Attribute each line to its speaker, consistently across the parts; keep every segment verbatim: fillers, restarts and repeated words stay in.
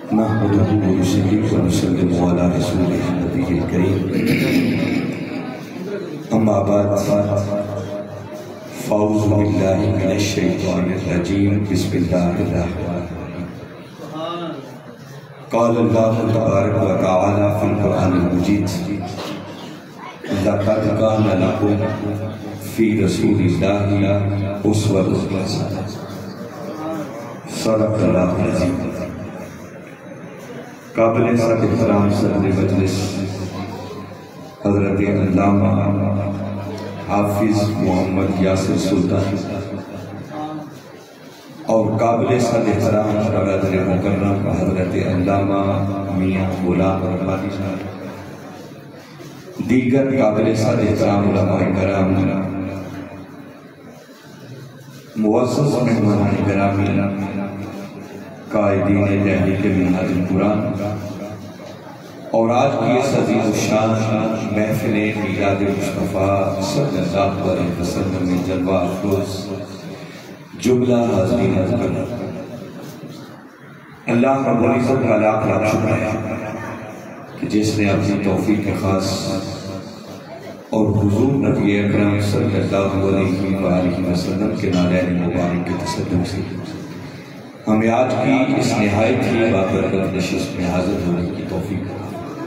Speaker 1: نحمده ونصلي ونسلم على رسوله النبي الكريم اما بعد فاعوذ بالله من الشيطان الرجيم بسم الله الرحمن الرحيم قال الله تبارك وتعالى في القرآن المجيد لقد كان لكم في رسول الله أسوة حسنة صدق الله العظيم۔ قابل صدر احترام صدر مجلس حضرت علامہ حافظ محمد یاسر سلطان اور قابل صدر احترام برادر مکرم حضرت علامہ میاں غلام ربانی صاحب، دیگر قابل صدر احترام علماء کرام، معزز مہمان گرامی، قائدین تحریک منہاج القرآن اور آج کی اس عظیم الشان محفل میلاد مصطفیٰ صلی اللہ علیہ وسلم میں جلوہ افروز جملہ حاضرین اکرام، اللہ رب العزت کا لاکھ لاکھ شکر ہے کہ جس نے اپنی توفیق خاص اور حضور نبی اکرم صلی اللہ علیہ وآلہ وسلم کے نالین مبارک کے تصدق سے ہمیں آج کی اس نہایت ہی بابرکت نشست میں حاضر ہونے کی توفیق ہے،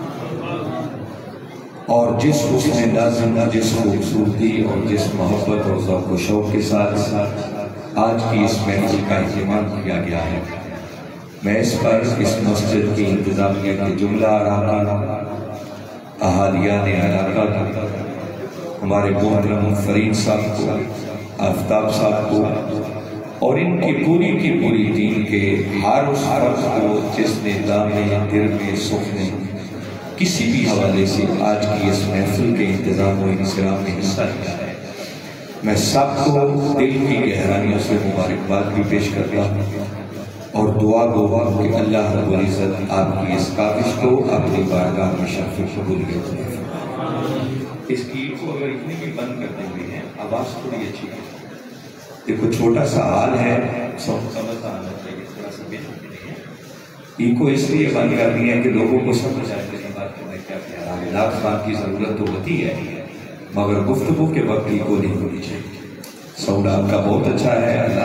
Speaker 1: اور جس حسن لازم، جس خوبصورتی اور جس محبت اور ذوق و شوق کے ساتھ آج کی اس محفل کا اہتمام کیا گیا ہے، میں اس پر اس مسجد کی انتظامیہ کے جملہ اراکین، اہالیان علاقہ کو، ہمارے محترم فرید صاحب کو، آفتاب صاحب کو اور ان کی پوری کی پوری ٹیم کے ہر اس فرد کو جس نے دامے دل میں سکھ میں کسی بھی حوالے سے آج کی اس محفل کے انتظام و انصرام میں حصہ لیا ہے، میں سب کو دل کی گہرائیوں سے مبارکباد بھی پیش کرتا ہوں اور دعا گوا کہ اللہ رب العزت آپ کی اس کاوش کو اپنی بارگاہ میں شرف قبولیت دے۔ اس گیت کو اگر اتنے بھی بند کر دیں گے ہیں آواز تھوڑی اچھی ہے، دیکھو چھوٹا سا حال ہے، سمجھ آنا چاہیے تھوڑا سا بہتر نہیں ہے، ای کو اس لیے بند کرنی ہے کہ لوگوں کو سمجھ آئے کہ بات کرنے کیا کہہ رہا ہے۔ لاکھ بات کی ضرورت تو ہوتی ہے مگر گفتگو کے وقت ای کو نہیں ہونی چاہیے۔ ساؤنڈ آپ کا بہت اچھا ہے، اللہ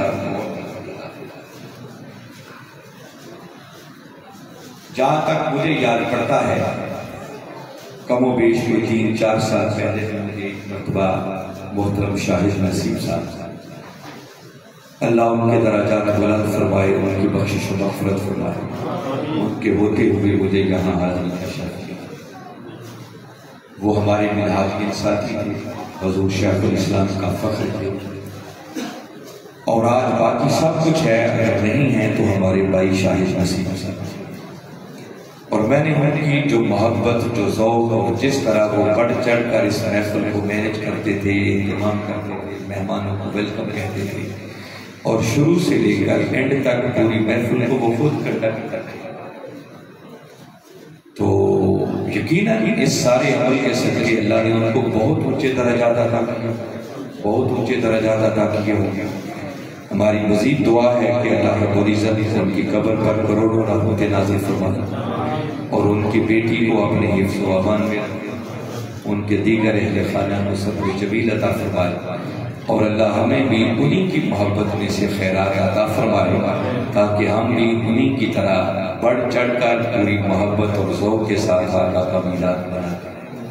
Speaker 1: جہاں تک مجھے یاد پڑتا ہے کم و بیش میں تین چار سال پہلے مجھے ایک مرتبہ محترم شاہد نصیب صاحب، اللہ ان کے درجات بلند فرمائے، ان کی بخشش و مغفرت فرمائے، ان کے ہوتے ہوئے مجھے یہاں حاضری کا شرف کیا۔ وہ ہمارے منہاج کے ساتھی تھے، حضور شیخ الاسلام کا فخر تھے، اور آج باقی سب کچھ ہے، اگر نہیں ہے تو ہمارے بھائی شاہد نصیب صاحب، اور میں نے ان کی جو محبت، جو ذوق اور جس طرح وہ بڑھ چڑھ کر اس محفل کو مینج کرتے تھے، اہتمام کرتے تھے، مہمانوں کو ویلکم کہتے تھے، اور شروع سے لے کر اینڈ تک پوری محفل کو وہ خود کنڈکٹ کرتے تھے، تو یقیناً اس سارے عمل کے صدقے اللہ نے ان کو بہت اونچے درجات عطا کیے، بہت اونچے درجات عطا کیے ہوں گے۔ ہماری مزید دعا ہے کہ اللہ رب العزت ان کی قبر پر کروڑوں رحمتیں نازل فرمائے اور ان کی بیٹی کو اپنے حفظ و امان میں رکھے، ان کے دیگر اہل خانہ کو صبر جمیل عطا فرمائے، اور اللہ ہمیں بھی انہی کی محبت میں سے خیرات عطا فرمائے تاکہ ہم بھی انہی کی طرح بڑھ چڑھ کر پوری محبت اور ذوق کے ساتھ آقا کا میلاد منائیں۔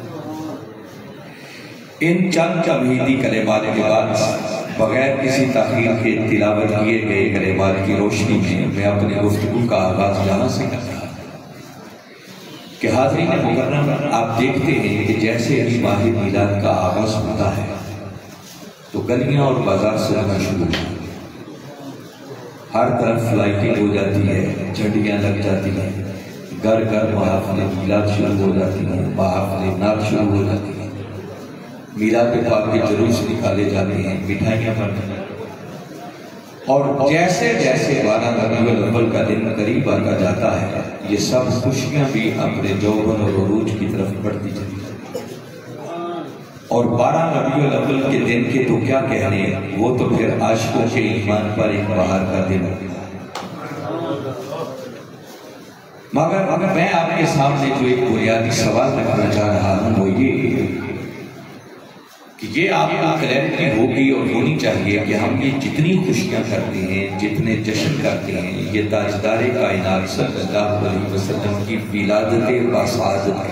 Speaker 1: ان چند تمہیدی کلمات کے بعد بغیر کسی تاخیر کے تلاوت کیے گئے کلمات کی روشنی میں میں اپنی گفتگو کا آغاز یہاں سے کرتا ہوں کہ حاضرین مکرم، آپ دیکھتے ہیں کہ جیسے ہی ماہ میلاد کا آغاز ہوتا ہے تو گلیاں اور بازار سے آنا شروع ہوتا ہے، ہر طرف لائٹنگ ہو جاتی ہے، جھنڈیاں لگ جاتی ہیں، گھر گھر محافل میلاد شروع ہو جاتی ہیں، محافل نعت شروع ہو جاتی ہیں، میلاد پاک کے جلوس نکالے جاتے ہیں، مٹھائیاں بنتی ہیں، اور جیسے جیسے بارہ ربیع الاول کا دن قریب آتا جاتا ہے یہ سب خوشیاں بھی اپنے جوبن اور عروج کی طرف بڑھتی جاتی ہیں، اور بارہ ربیع الاول کے دن کے تو کیا کہنے، وہ تو پھر عاشقوں کے ایمان پر ایک بہار کا دن ہے۔ مگر میں آپ کے سامنے جو ایک بنیادی سوال رکھنا چاہ رہا ہوں وہ یہ کہ یہ آپ کو کلیرٹی ہوگی اور ہونی چاہیے کہ ہم یہ جتنی خوشیاں کرتے ہیں، جتنے جشن کرتے ہیں، یہ تاجدار کائنات صلی اللہ علیہ وسلم کی ولادت باسعادت ہے۔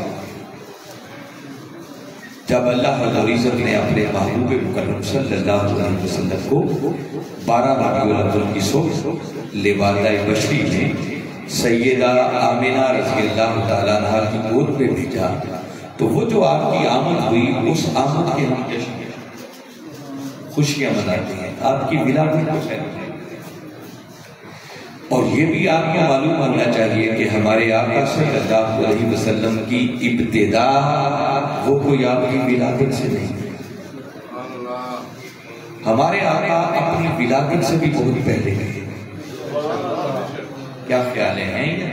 Speaker 1: جب اللہ رب العزت نے اپنے محبوب مکرم صلی اللہ علیہ وسلم کو بارہ ربیع الاول کی صبح لبادہ بشری میں سیدہ آمنہ رضی اللہ تعالیٰ عنہ کی گود پہ بھیجا، تو وہ جو آپ کی آمد ہوئی، اس آمد کے ہم جشن خوشیاں مناتے ہیں، آپ کی ولادت کو کہتے ہیں۔ اور یہ بھی آپ کو معلوم ہونا چاہیے کہ ہمارے آقا صلی اللہ علیہ وسلم کی ابتدا وہ کوئی آپ کی ولادت سے نہیں، ہمارے آقا اپنی ولادت سے بھی بہت پہلے گئے۔ کیا خیال ہیں؟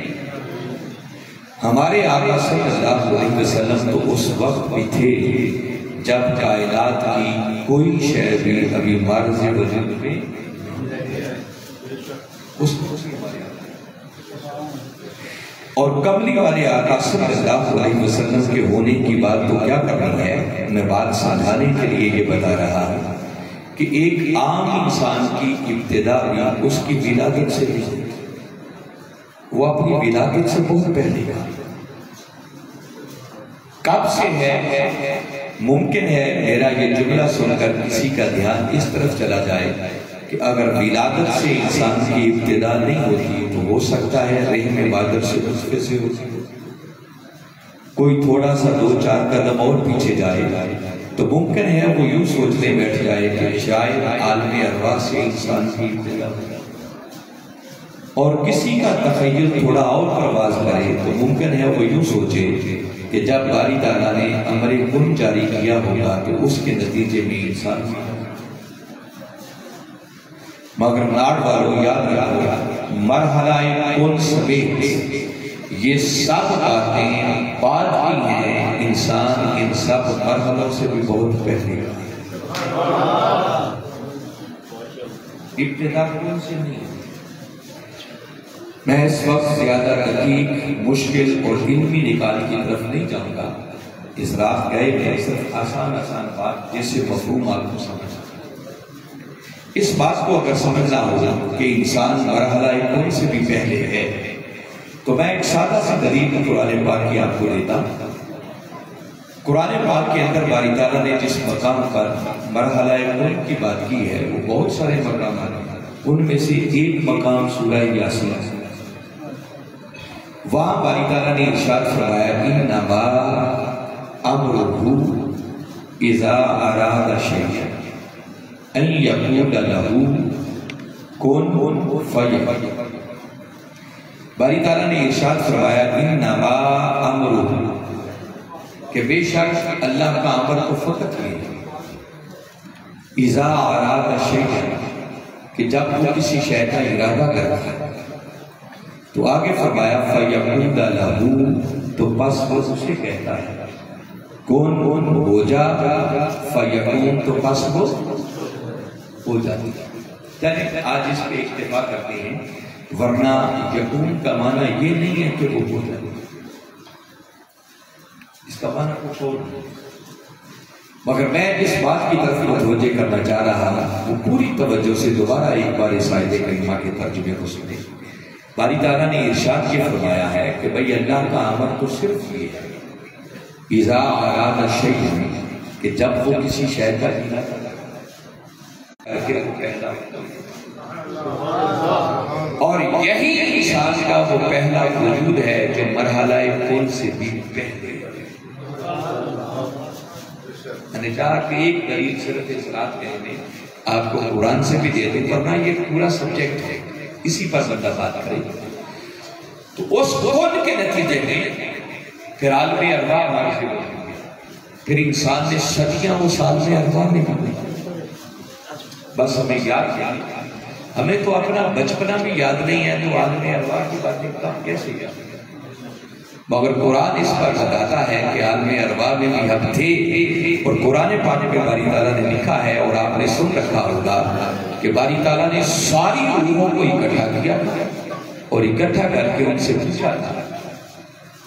Speaker 1: ہمارے آقا صلی اللہ علیہ وسلم تو اس وقت بھی تھے جب کائنات کی کوئی شے بھی ابھی معرض وجود میں اس اور کملی والے آقا صلی اللہ علیہ وسلم کے ہونے کی بات تو کیا کرنی ہے، میں بات سمجھانے کے لیے یہ بتا رہا ہوں کہ ایک عام انسان کی ابتدا بھی اس کی ولادت سے نہیں، وہ اپنی ولادت سے بہت پہلے گا۔ کب سے ہے؟ ممکن ہے میرا یہ جملہ سن کر کسی کا دھیان اس طرف چلا جائے کہ اگر ولادت سے انسان کی ابتدا نہیں ہوتی تو ہو سکتا ہے رحم مادر سے نطفے سے ہوتی، کوئی تھوڑا سا دو چار قدم اور پیچھے جائے تو ممکن ہے وہ یوں سوچنے بیٹھ جائے کہ شاید عالم ارواح سے انسان کی ابتدا ہوتی، اور کسی کا تخیل تھوڑا اور پرواز کرے تو ممکن ہے وہ یوں سوچے کہ جب باری تعالیٰ نے امر کن جاری کیا ہوگا تو اس کے نتیجے میں انسان مگر ناڑ والوں یاد رکھو مرحلہ کن سمیت یہ سب باتیں بعد کی ہیں، انسان ان سب مرحلوں سے بھی بہت پہلے ابتدا کن سے نہیں۔ میں اس وقت زیادہ دقیق، مشکل اور علمی نکال کی طرف نہیں جاؤں گا، اس راہ گئے میں صرف آسان آسان بات جس سے مفہوم آپ کو سمجھنا۔ اس بات کو اگر سمجھنا ہوگا کہ انسان مرحلہ کن سے بھی پہلے ہے تو میں ایک سادہ سی دلیل قرآن پاک کی آپ کو دیتا ہوں۔ قرآن پاک کے اندر باری تعالیٰ نے جس مقام پر مرحلہ کن کی بات کی ہے وہ بہت سارے مقامات ہیں، ان میں سے ایک مقام سورہ یاسین ہے۔ وہاں باری تعالیٰ نے ارشاد فرمایا انما امرہ اذا اراد شیئا ان یقول لہ کن فیکون۔ باری تعالیٰ نے ارشاد فرمایا انما امرہ کہ بے شک اللہ کا امر تو فقط یہ اذا اراد شیئا کہ جب وہ کسی شے کا ارادہ کرتا ہے تو آگے فرمایا فَيَقُولَ لَهُ تو پس وہ اسے کہتا ہے کون کون ہو جا، فَيَقُون تو پس وہ ہو جاتی ہے۔ چلیں آج اس پہ اکتفا کرتے ہیں، ورنہ یقون کا معنی یہ نہیں ہے کہ وہ ہو جاتی، اس کا معنی کچھ اور نہیں۔ مگر میں اس بات کی طرف متوجہ کرنا چاہ رہا ہوں، وہ پوری توجہ سے دوبارہ ایک بار اس آیت کریمہ کے ترجمے کو سنیں۔ باری تعالیٰ نے ارشاد یہ فرمایا ہے کہ بھئی اللہ کا امر تو صرف یہ ہے اذا اراد شیئا کہ جب وہ کسی شے کا ارادہ کر کے وہ کہتا ہے، اور یہی انسان کا وہ پہلا وجود ہے جو مرحلہ کن سے بھی پہلے ہے۔ میں نے چاہا کہ ایک دلیل صرف اس رات کہنے آپ کو قرآن سے بھی دے دیں، ورنہ یہ پورا سبجیکٹ ہے، اسی پر بندہ بات کرے تو اس کن کے نتیجے میں پھر عالم ارواح ہمارے سے بچیں گے، پھر انسان نے صدیاں اس عالم ارواح میں بھی بس ہمیں یاد کیا، ہمیں تو اپنا بچپنا بھی یاد نہیں ہے تو عالم ارواح کی باتیں کام کیسے یاد ہے؟ مگر قرآن اس پر بتاتا ہے کہ عالم ارواح میں بھی ہم تھے، اور قرآن پاک میں باری تعالیٰ نے لکھا ہے اور آپ نے سن رکھا ہوگا کہ باری تعالیٰ نے ساری روحوں کو اکٹھا کیا اور اکٹھا کر کے ان سے پوچھا تھا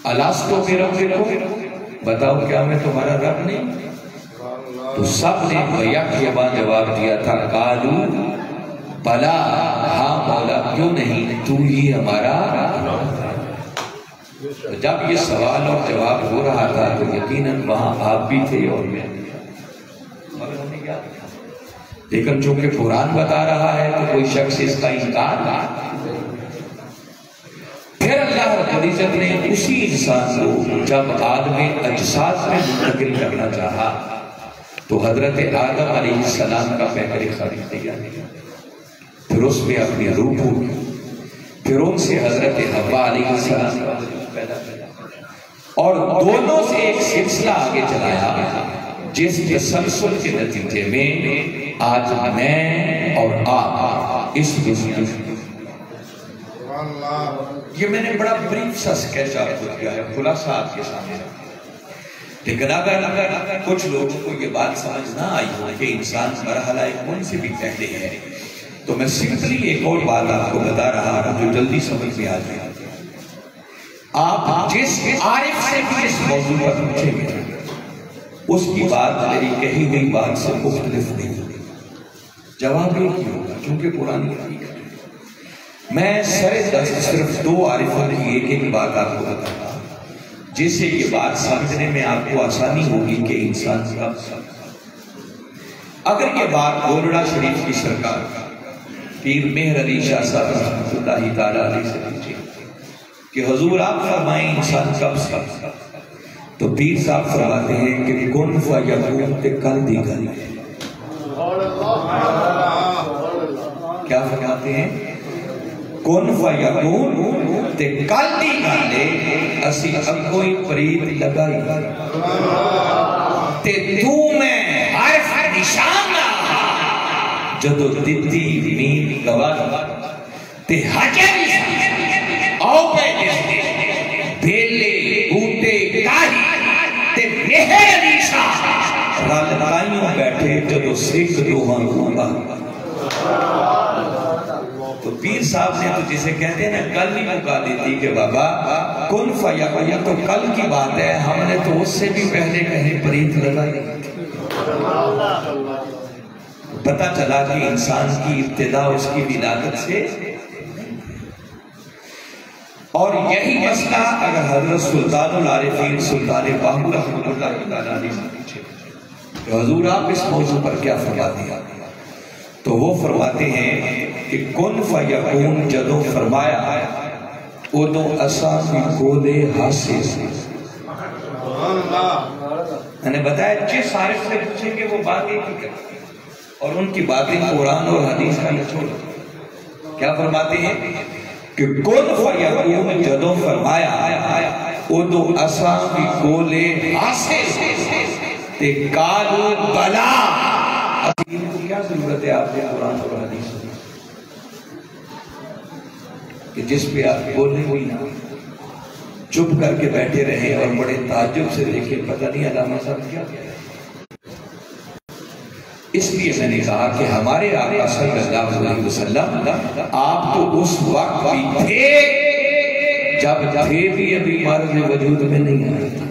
Speaker 1: الستو بربکم، بتاؤ کیا میں تمہارا رب نہیں؟ تو سب نے بیک یباں جواب دیا تھا قالو بلا، ہاں مولا کیوں نہیں، تو ہی ہمارا رب۔ جب یہ سوال اور جواب ہو رہا تھا تو یقیناً وہاں آپ بھی تھے اور میں، مگر ہم نے کیا کیا؟ لیکن چونکہ قرآن بتا رہا ہے تو کوئی شخص اس کا انکار نہ۔ پھر اللہ رب العزت نے اسی انسان کو جب عالم اجساد میں منتقل کرنا چاہا تو حضرت آدم علیہ السلام کا پیکر خارج دیا، پھر اس میں اپنی روح ہوئی، پھر ان سے حضرت حوا علیہ السلام کا پیدا کیا، اور دونوں سے ایک سلسلہ آگے چلایا جس تسلسل کے نتیجے میں آج میں اور آپ اس دنیا، یہ میں نے بڑا بریف سا سکیچ آپ کو کیا ہے، خلاصہ آپ کے سامنے، لیکن اگر کچھ لوگوں کو یہ بات سمجھ نہ آئی ہو کہ انسان مرحلہ کون سے بھی پہلے ہے تو میں سمپلی ایک اور بات آپ کو بتا رہا ہوں جو جلدی سمجھ میں آ جائے۔ آپ جس عارف سے بھی اس موضوع پر پوچھیں گے اس کی بات میری کہی گئی بات سے مختلف نہیں ہوگی، جواب یہ کیوں ہوگا کیونکہ قرآن حقیقت ہے۔ میں سر دست صرف دو عارفوں کی ایک ایک بات آپ کو بتاتا ہوں جس سے یہ بات سمجھنے میں آپ کو آسانی ہوگی کہ انسان کب سمجھ۔ اگر یہ بات گولڑا شریف کی سرکار پیر مہر علی شاہ صاحب رحمۃ اللہ تعالیٰ علیہ سے پوچھے کہ حضور آپ فرمائیں انسان کب سمجھ، تو پیر صاحب فرماتے ہیں کہ کن فیکون تے کل دی گل ہے۔ کیا فرماتے ہیں؟ کن فیکون تے کل دی گل ہے، اسی اگوں ہی پرید لگائی تے تو میں حرف نشان جدو دتی مین گواہ تے حجر او پہ جستے بھیلے بوٹے کاہی تے مہر علی شاہ رالتائیوں بیٹھے جدو سکھ دوہاں گوبا۔ تو پیر صاحب نے تو جسے کہتے ہیں نا کل نہیں مکا دیتی کہ بابا کن فیکون تو کل کی بات ہے، ہم نے تو اس سے بھی پہلے کہیں پریت لگائی۔ پتہ چلا کہ انسان کی ابتدا اس کی ولادت سے، اور یہی مسئلہ اگر حضرت سلطان العارفین سلطان باہو رحمۃ اللہ تعالیٰ علیہ سے پوچھے کہ حضور آپ اس موضوع پر کیا فرماتے ہیں، تو وہ فرماتے ہیں کہ کن فیکون جدو فرمایا ادو اساں بھی گولے حاصل سے۔ میں نے بتایا جس عارف سے پوچھیں گے وہ بات ایک ہی کرتے اور ان کی باتیں قرآن اور حدیث کا نچوڑ۔ کیا فرماتے ہیں کہ کن فیکون جدو فرمایا ادو اساں بھی گولے حاصل تے کالو بلا۔ اب ان کو کیا ضرورت ہے آپ نے قرآن اور حدیث کہ جس پہ آپ بولنے ہوئی نہ چپ کر کے بیٹھے رہے اور بڑے تعجب سے دیکھیں پتہ نہیں علامہ صاحب کیا کیا ہے۔ اس لیے میں نے کہا کہ ہمارے آقا صلی اللہ علیہ وسلم آپ تو اس وقت بھی تھے جب تھے بھی ابھی مرض وجود میں نہیں آئے تھے۔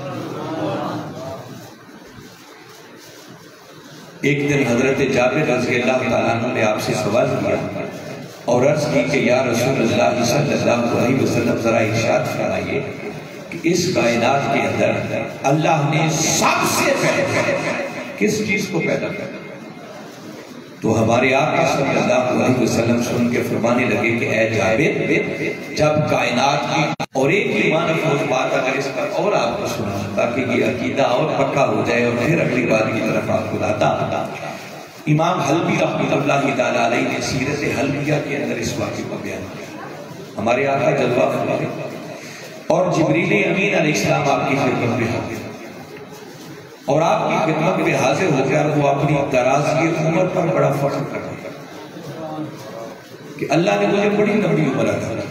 Speaker 1: ایک دن حضرت جابر رضی اللہ تعالیٰ عنہ نے آپ سے سوال کیا اور عرض کی کہ یا رسول اللہ صلی اللہ علیہ وسلم ذرا ارشاد فرمائیے کہ اس کائنات کے اندر اللہ نے سب سے پہلے کس چیز کو پیدا کیا؟ تو ہمارے آقا صلی اللہ علیہ وسلم سن کے فرمانے لگے کہ اے جابر جب کائنات کی اور ایک ایمان افروز بات اگر اس پر اور آپ کو سنا تاکہ یہ عقیدہ اور پکا ہو جائے اور پھر اگلی بات کی طرف آپ کو لاتا امام حلبی رحمۃ اللہ تعالیٰ علیہ نے سیرت حلبیہ کے اندر اس واقعے کو بیان کیا۔ ہمارے آقا جلوہ فرمائے اور جبریل امین علیہ السلام آپ کی خدمت میں حاضر اور آپ کی خدمت میں حاضر ہو کر وہ اپنی درازی عمر پر بڑا فخر کرتے ہیں کہ اللہ نے مجھے بڑی لمبی عمر عطا کی۔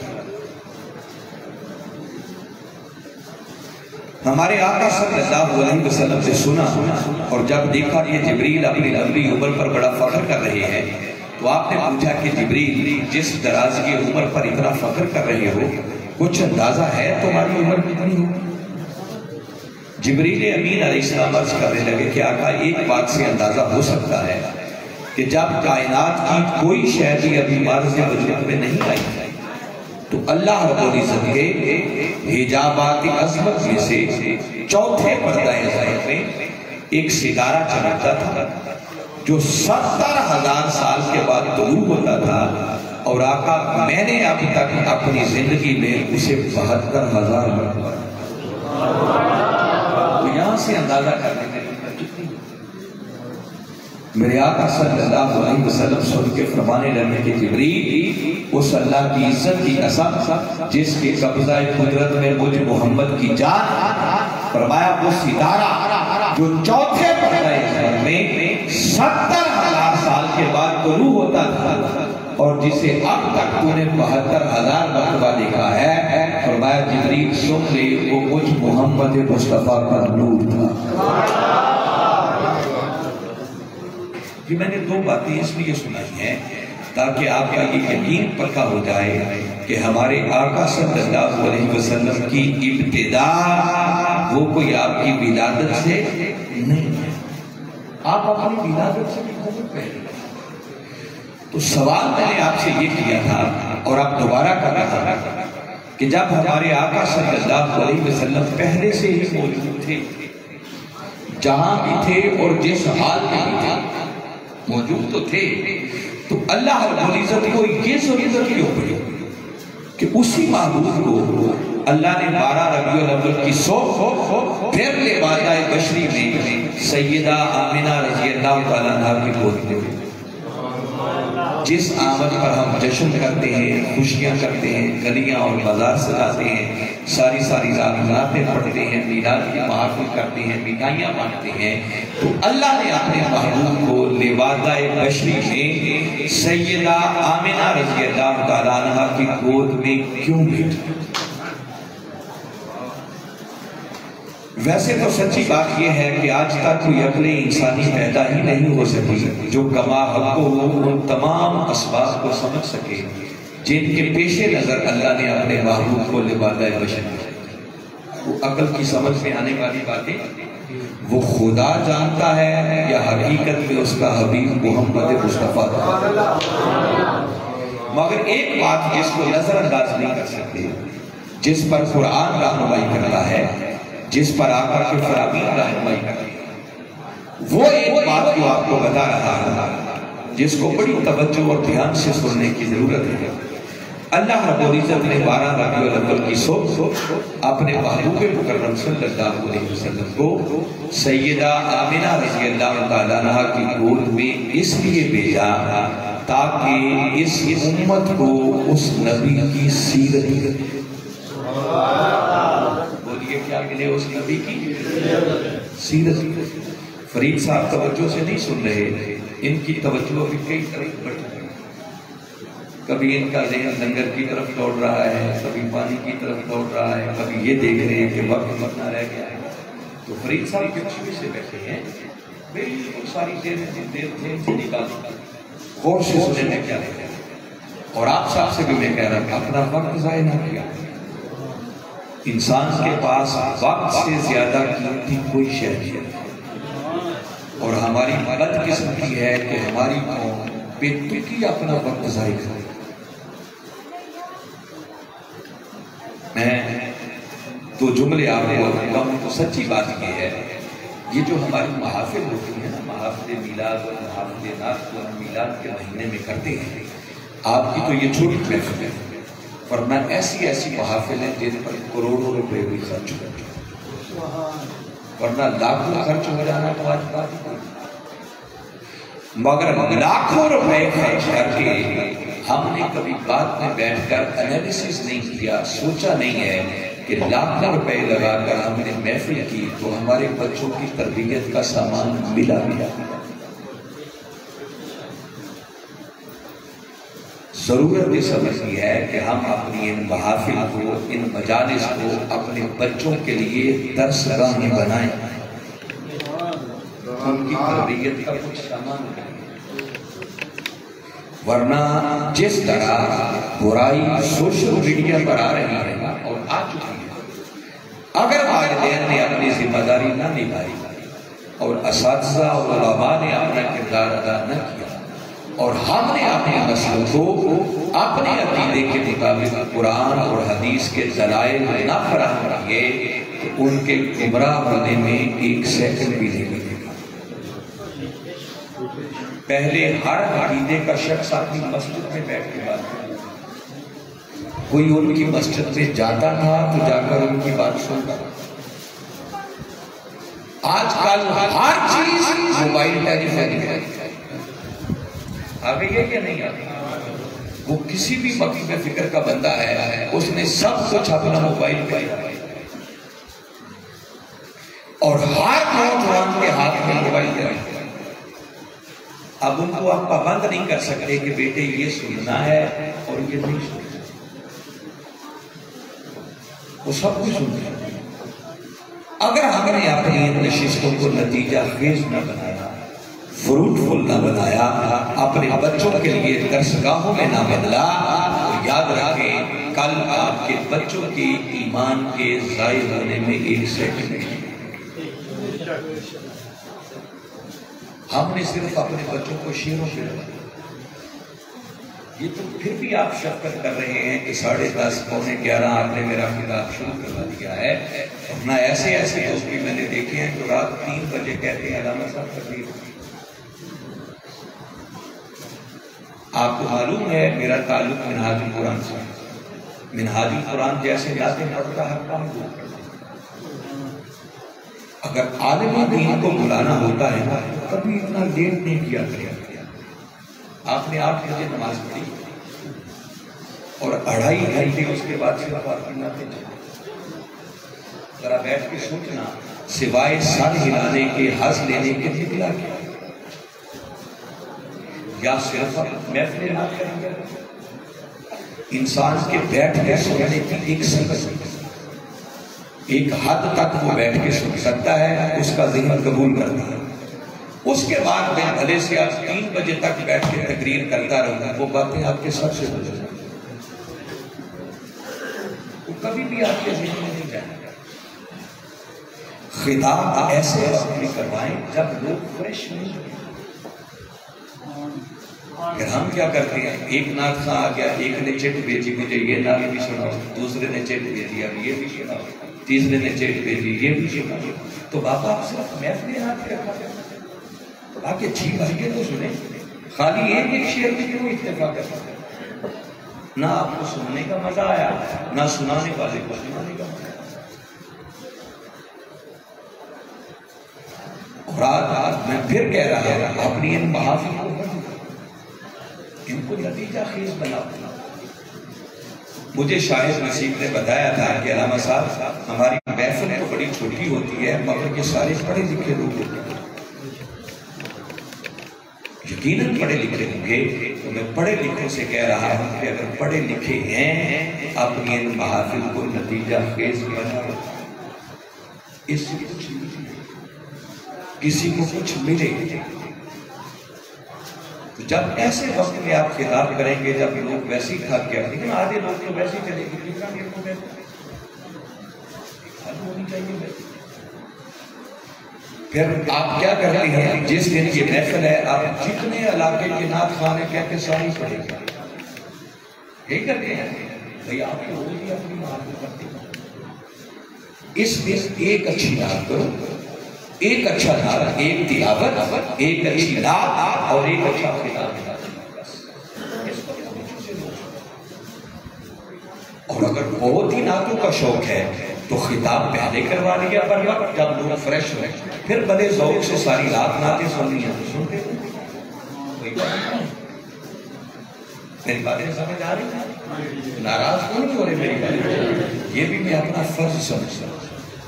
Speaker 1: ہمارے آقا صلی اللہ علیہ وسلم سے سنا اور جب دیکھا یہ جبریل اپنی لمبی عمر پر بڑا فخر کر رہے ہیں تو آپ نے پوچھا کہ جبریل جس درازی عمر پر اتنا فخر کر رہے ہو کچھ اندازہ ہے تمہاری عمر کتنی ہوگی؟ جبریل امین علیہ السلام عرض کرنے لگے کہ آقا ایک بات سے اندازہ ہو سکتا ہے کہ جب کائنات کی کوئی شے بھی ابھی مارز وجود میں نہیں آئی تو اللہ رب العزت کے حجابات عظمت میں سے چوتھے پردہ غیب میں ایک ستارہ چمکتا تھا جو ستر ہزار سال کے بعد طلوع ہوتا تھا، اور آقا میں نے اب تک اپنی زندگی میں اسے بہتر ہزار مرتبہ یہاں سے اندازہ کرنے میں میرے آقا صلی اللہ علیہ وسلم سن کے فرمانے لگے کہ جبریل اس اللہ کی عزت کی قسم جس کے قبضہ قدرت میں مجھ محمد کی جان، فرمایا وہ ستارہ جو چوتھے پردہ غیب میں ستر ہزار سال کے بعد طلوع ہوتا تھا اور جسے اب تک تو نے بہتر ہزار مرتبہ دیکھا ہے، فرمایا جبریل سن لے وہ مجھ محمد مصطفیٰ کا نور تھا۔ یہ میں نے دو باتیں اس لیے سنائی ہیں تاکہ آپ کا یہ یقین پکا ہو جائے کہ ہمارے آقا صلی اللہ علیہ وسلم کی ابتدا وہ کوئی آپ کی ولادت سے نہیں ہے، آپ اپنی ولادت سے بھی بہت پہلے۔ تو سوال میں نے آپ سے یہ کیا تھا اور آپ دوبارہ کر رہا تھا کہ جب ہمارے آقا صلی اللہ علیہ وسلم پہلے سے ہی موجود تھے، جہاں بھی تھے اور جس حال میں بھی تھے موجود تو تھے، تو اللہ رب العزت کو یہ ضرورت کیوں پڑی کہ اسی محبوب کو اللہ نے بارہ ربیع الاول کی صبح پھر لبادہ بشری میں سیدہ آمنہ رضی اللہ تعالیٰ عنہ کی گود میں، جس آمد پر ہم جشن کرتے ہیں، خوشیاں کرتے ہیں، گلیاں اور بازار سجاتے ہیں، ساری ساری رات نعتیں پڑھتے ہیں، میلاد کی محافل کرتے ہیں، مٹھائیاں بانٹتے ہیں، تو اللہ نے اپنے محبوب کو لبادہ بشری میں سیدہ آمنہ رضی اللہ تعالیٰ عنہ کی گود میں کیوں بھیجا؟ ویسے تو سچی بات یہ ہے کہ آج تک کوئی عقل انسانی پیدا ہی نہیں ہو سکی جو کما حق کو ان تمام اسباب کو سمجھ سکے جن کے پیش نظر اللہ نے اپنے محبوب کو لبادہ بشر کیا۔ وہ عقل کی سمجھ میں آنے والی باتیں وہ خدا جانتا ہے یا حقیقت میں اس کا حبیب محمد مصطفیٰ تھا، مگر ایک بات جس کو نظر انداز نہیں کر سکتے، جس پر قرآن رہنمائی کرتا ہے، جس پر آقا کے فرامین رہنمائی کرتے ہیں، وہ ایک بات جو آپ کو بتا رہا ہے جس کو بڑی توجہ اور دھیان سے سننے کی ضرورت ہے۔ اللہ رب العزت نے بارہ ربیع الاول کی صبح اپنے محبوب مکرم صلی اللہ علیہ وسلم کو سیدہ آمنہ رضی اللہ تعالیٰ عنہ کی گود میں اس لیے بھیجا تاکہ اس امت کو اس نبی کی سیرت کیا ملے، اس نبی کی سیرت۔ فرید صاحب توجہ سے نہیں سن رہے، ان کی توجہ بھی کئی طرف بڑھ رہی ہے، کبھی ان کا ذہن لنگر کی طرف دوڑ رہا ہے، کبھی پانی کی طرف دوڑ رہا ہے، کبھی یہ دیکھ رہے ہیں کہ وقت مرنا رہ گیا ہے۔ تو فرید صاحب کے خوشی سے بیٹھے ہیں، بالکل ساری دیر دیر سے نکال غور سے سننے میں کیا رہے ہیں، اور آپ صاحب سے بھی میں کہہ رہا ہوں کہ اپنا وقت ضائع نہ کیا۔ انسان کے پاس وقت سے زیادہ قیمتی کوئی شے نہیں ہے، اور ہماری بد قسمتی ہے کہ ہماری قوم بے تکی اپنا وقت ضائع کرے۔ میں دو جملے آپ کو بتاؤں تو سچی بات یہ ہے، یہ جو ہماری محافل ہوتی ہیں نا، محافل میلاد اور محافل نعت کو ہم میلاد کے مہینے میں کرتے ہیں، آپ کی تو یہ چھوٹی محفل ہے، ورنہ ایسی ایسی محافل ہیں جن پر کروڑوں روپے بھی خرچ ہو جاتے، ورنہ لاکھوں خرچ ہو جانا تو آج بات نہیں، مگر لاکھوں روپے خرچ کر کے ہم نے کبھی بات میں بیٹھ کر انالیسس نہیں کیا، سوچا نہیں ہے کہ لاکھوں روپے لگا کر ہم نے محفل کی تو ہمارے بچوں کی تربیت کا سامان ملا ملا ضرورت یہ سمجھتی ہے کہ ہم اپنی ان محافل کو، ان مجالس کو اپنے بچوں کے لیے درس گاہ بنائیں، ان کی تربیت کا کچھ سامان کریں۔ ورنہ جس طرح برائی سوشل میڈیا پر آ رہی ہے اور آ چکی ہے، اگر والدین نے اپنی ذمہ داری نہ نبھائی اور اساتذہ اور علماء نے اپنا کردار ادا نہ کیا اور ہم نے اپنے نسل کو اپنے عقیدے کے مطابق قرآن اور حدیث کے دلائل نہ فراہم کیے تو ان کے گمراہ ہونے میں ایک سیکنڈ بھی نہیں لگے گا۔ پہلے ہر عقیدے کا شخص اپنی مسجد میں بیٹھ کے بات کرتا، کوئی ان کی مسجد میں جاتا تھا تو جا کر ان کی بات سنتا۔ آج کل ہر چیز موبائل ٹیلی فون ہے، آگے یہ کیا نہیں آتی؟ وہ کسی بھی وقت میں فکر کا بندہ ہے، اس نے سب کچھ اپنا موبائل پہ اور ہر نوجوان کے ہاتھ میں موبائل ہے۔ اب ان کو آپ پابند نہیں کر سکتے کہ بیٹے یہ سننا ہے اور یہ نہیں سننا، وہ سب کچھ سنتے ہیں۔ اگر ہم نے اپنی ان نشستوں کو نتیجہ خیز نہ بنایا، فروٹفل نہ بنایا، اپنے بچوں کے لیے درسگاہوں میں نہ بدلا، تو یاد رکھیں کل آپ کے بچوں کے ایمان کے ضائع ہونے میں ایک سیکنڈ نہیں۔ ہم نے صرف اپنے بچوں کو شیروں سے لگایا، یہ تو پھر بھی آپ شفقت کر رہے ہیں کہ ساڑھے دس پونے گیارہ آپ نے میرا کتاب شروع کروا دیا ہے۔ اپنا ایسے ایسے دوست بھی میں نے دیکھے ہیں جو رات تین بجے کہتے ہیں علامہ صاحب تقریر۔ آپ کو معلوم ہے میرا تعلق منہاج القرآن سے، منہاج القرآن جیسے جاتے پڑھتا ہر کام کو کرتا۔ اگر عالم دین کو بلانا ہوتا ہے نا کبھی اتنا لیٹ نہیں کیا کرے۔ آپ نے آٹھ بجے نماز پڑھی اور اڑھائی گھنٹے اس کے بعد صرف آپ کی ناتے چلے۔ ذرا بیٹھ کے سوچنا، سوائے سر ہلانے کے ہنس لینے کے نکلا کیا؟ یا صرف محفلیں نہ کریں گے؟ انسان کے بیٹھ کے سونے کی ایک سکت ایک حد تک وہ بیٹھ کے سن سکتا ہے، اس کا ذہن قبول کرتا ہے۔ اس کے بعد میں بھلے سے آپ تین بجے تک بیٹھ کے تقریر کرتا رہوں، وہ باتیں آپ کے سب سے گزر جائیں، وہ کبھی بھی آپ کے ذہن میں نہیں جائیں گا۔ خطاب ایسے وقت میں کروائیں جب لوگ فریش نہیں ہیں۔ پھر ہم کیا کرتے ہیں، ایک نعت خواں آ گیا، ایک نے چٹ بھیجی مجھے یہ نعت بھی سناؤ، دوسرے نے چٹ بھیجی اب یہ بھی سناؤ، تیسرے نے چٹ بھیجی یہ بھی سناؤ۔ تو بابا آپ صرف محفلیں نعت کے رکھا کرتے باقی اچھی باتیں تو سنیں، خالی ایک ایک شعر میں کیوں اتفاق کرتے؟ نہ آپ کو سننے کا مزہ آیا، نہ سنانے والے کو سنانے کا مزہ آیا۔ اور آج میں پھر کہہ رہا ہوں اپنی ان محافل کو ان کو نتیجہ خیز بناؤ۔ مجھے شاہد نصیب نے بتایا تھا کہ علامہ صاحب ہماری محفل تو بڑی چھوٹی ہوتی ہے مگر یہ سارے پڑھے لکھے لوگ ہوتے ہیں۔ یقیناً پڑھے لکھے ہوں گے، تو میں پڑھے لکھوں سے کہہ رہا ہوں کہ اگر پڑھے لکھے ہیں اپنی ان محافل کو نتیجہ خیز بناؤ۔ اس سے کچھ نہیں، کسی کو کچھ ملے گا۔ تو جب ایسے وقت میں آپ خطاب کریں گے جب لوگ ویسے ہی تھک گیا، لیکن آدھے لوگ تو ویسے ہی چلے گی، کتنا دیر کو ویسے حل ہونی چاہیے۔ پھر آپ کیا کرتے ہیں، جس دن یہ محفل ہے آپ جتنے علاقے کے نعت خواہ نے کہتے ساری پڑھیں گے، یہی کرتے ہیں بھئی آپ کو روز ہی اپنی محافل کرتے ہیں۔ اس دن ایک اچھی نعت کرو، ایک اچھا نعت، ایک تلاوت، ایک اچھی نعت اور ایک اچھا خطاب۔ اور اگر بہت ہی نعتوں کا شوق ہے تو خطاب پہلے کروا لیا پر وقت جب لوگ فریش ہوئے، پھر بڑے ذوق سے ساری رات نعتیں سننی ہیں تو سنتے ہیں۔ میری باتیں سمجھ آ رہی ہیں؟ ناراض کون نہیں ہو رہے میری باتیں؟ یہ بھی میں اپنا فرض سمجھتا ہوں۔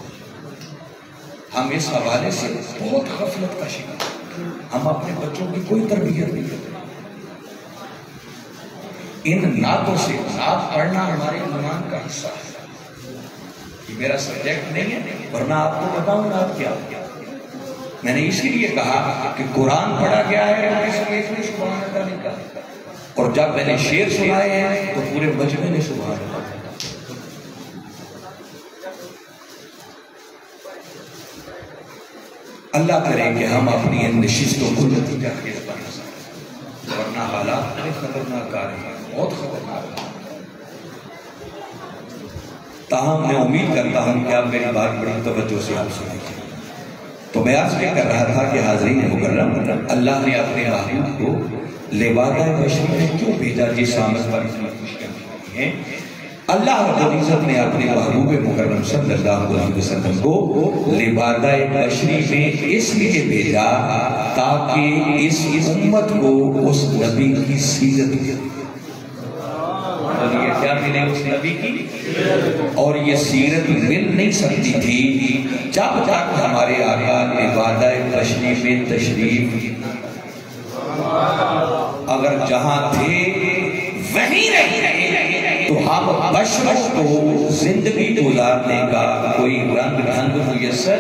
Speaker 1: ہم اس حوالے سے بہت غفلت کا شکار، ہم اپنے بچوں کی کوئی تربیت نہیں کرتے۔ ان نعتوں سے نعت پڑھنا ہمارے ایمان کا حصہ ہے۔ یہ میرا سبجیکٹ نہیں ہے ورنہ آپ کو بتاؤں نعت کیا۔ میں نے اسی لیے کہا کہ قرآن پڑھا گیا ہے اور اس میں سبحان اللہ نہیں کہا۔ اور جب میں نے شعر سنائے ہیں تو پورے مجمع نے سبحان اللہ۔ اللہ کرے کہ ہم اپنی ان نشستوں کو نتیجہ خیز بنا سکیں، ورنہ حالات میں خطرناک آ رہے ہیں، بہت خطرناک آ رہے ہیں۔ تاہم میں امید کرتا ہوں کہ آپ میری بات بڑی توجہ سے آپ سنیں گے۔ تو میں آج کیا کر رہا تھا کہ حاضرین مکرم، اللہ نے اپنے محبوب کو لبادہ بشری میں کیوں بھیجا جس آمد پر اتنی خوشیاں ملی ہیں؟ اللہ رب العزت نے اپنے محبوب مکرم صلی اللہ علیہ وسلم کو لبادہ بشری میں اس لیے بھیجا تاکہ اس امت کو اس نبی کی سیرت ملے۔ اور یہ کیا ملے اس نبی کی؟ اور یہ سیرت مل نہیں سکتی تھی جب تک ہمارے آقا لبادہ بشری میں تشریف، اگر جہاں تھے وہیں رہے تو ہم بشروں کو زندگی گزارنے کا کوئی رنگ ڈھنگ میسر۔